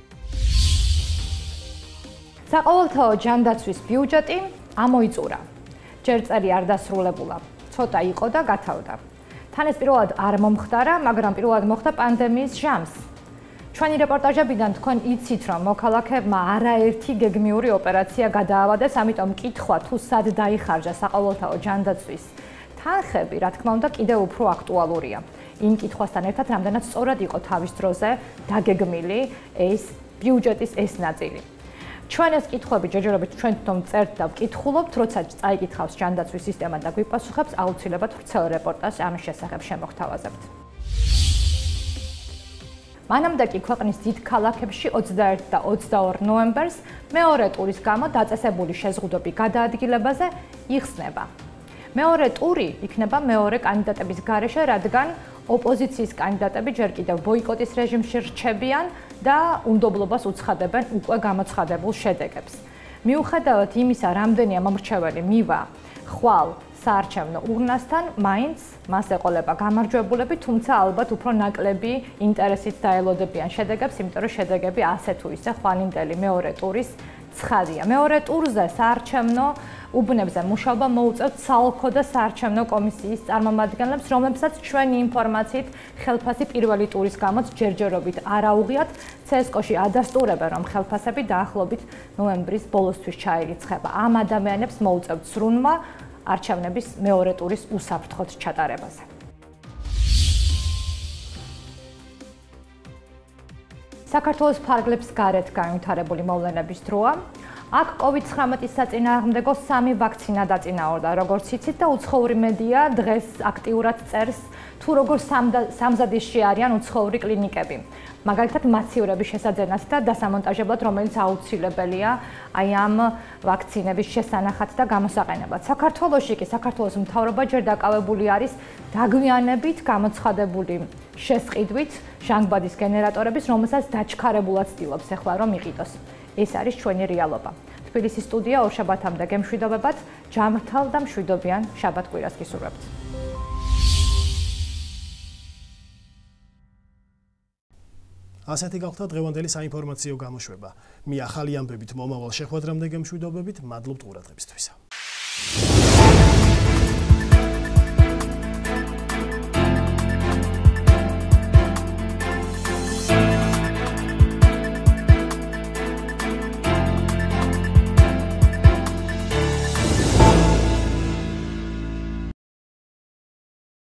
საყოველთაო ჯანდაცვის ბიუჯეტი ამოიწურა. ჯერ წელი არ დასრულებულა. ცოტა იყო და გათავდა. თან ეს პირველად არ მომხდარა, მაგრამ პირველად მოხდა პანდემიის ჟამს. ჩვენი რეპორტაჟებიდან თქვენ იცით, რომ მოქალაქეებმა არაერთი გეგმიური ოპერაცია გადაავადეს, ამიტომ კითხვა თუ სად დაიხარჯა საყოველთაო ჯანდაცვის თანხები, რა თქმა უნდა, კიდევ უფრო აქტუალურია. იმ კითხვასთან ერთად, რამდენად სწორად იყო თავის დროზე დაგეგმილი ეს ბიუჯეტის ეს ნაწილი. ჩვენ ეს კითხვები ჯერჯერობით ჩვენთვან წერთ და ვკითხულობთ, როცა წაიკითხავს ჯანდაცვის სისტემა და გვიპასუხებს, აუცილებლად ვრცელ რეპორტაჟს ამის შესახებ შემოგთავაზებთ. მანამდე კი ქვეყნის დიდ ქალაქებში ოცდაერთი და ოცდაორი ნოემბერს მეორე ტურის გამო დაწესებული შეზღუდვები გადაადგილებაზე იხსნება. მეორე ტური იქნება მეორე კანდიდატების გარეშე, რადგან ოპოზიციის კანდიდატები ჯერ კიდევ ბოიკოტის რეჟიმში რჩებიან და უნდობლობას უცხადებენ უკვე გამოცხადებულ შედეგებს. მიუხედავად იმისა, რამდენია მომრჩეველი მივა ხვალ საარჩევნო ურნასთან, მაინც მას ეყოლება გამარჯვებულები, თუმცა ალბათ უფრო ნაკლები ინტერესით დაელოდებიან შედეგებს, იმიტომ რომ შედეგები ასე თუ ისე ხვალინდელი მეორე ტურის ცხადია. მეორე ტურზე საარჩევნო უბნებზე მუშაობა მოუწევთ საოლქო და საარჩევნო კომისიის წარმომადგენლებს, რომლებსაც ჩვენი ინფორმაციით ხელფასი პირველი ტურის გამოც ჯერჯერობით არ აუღიათ. ცსკოში ადასტურებენ, რომ ხელფასები დაახლოებით ნოემბრის ბოლოსთვის ჩაირიცხება. ამ ადამიანებს მოუწევთ სრუნვა არჩევნების მეორე ტურის უსაფრთხოდ ჩატარებაზე. საქართველოს ფარგლებს გარეთ განვითარებული მოვლენების დროა. აქ კოვიდ ცხრამეტის საწინააღმდეგო სამი ვაქცინა დაწინაურდა. როგორც იცით და უცხოური მედია დღეს აქტიურად წერს, თუ როგორ სამზადისში არიან უცხოური კლინიკები. მაგალითად, მაცივრების შესაძენად და დასამონტაჟებლად, რომელიც აუცილებელია აი ამ ვაქცინების შესანახად და გამოსაყენებლად. საქართველოში კი საქართველოს მთავრობა ჯერ დაკავებული არის დაგვიანებით გამოცხადებული შესყიდვით ჟანგბადის გენერატორების, რომელსაც დაჩქარებულად ცდილობს ახლა რომ იყიდოს. ეს არის ჩვენი რეალობა. თბილისის სტუდია ორშაბათამდე გემშვიდობებათ, ჯამრთალ და მშვიდობიან შაბათ კვირას გისურვებთ. ასეთი გახლდათ დღევანდელი საინფორმაციო გამოშვება. მე ახალი ამბებით მომავალ შეხვედრამდე გემშვიდობებით, მადლობთ ყურადღებისთვის.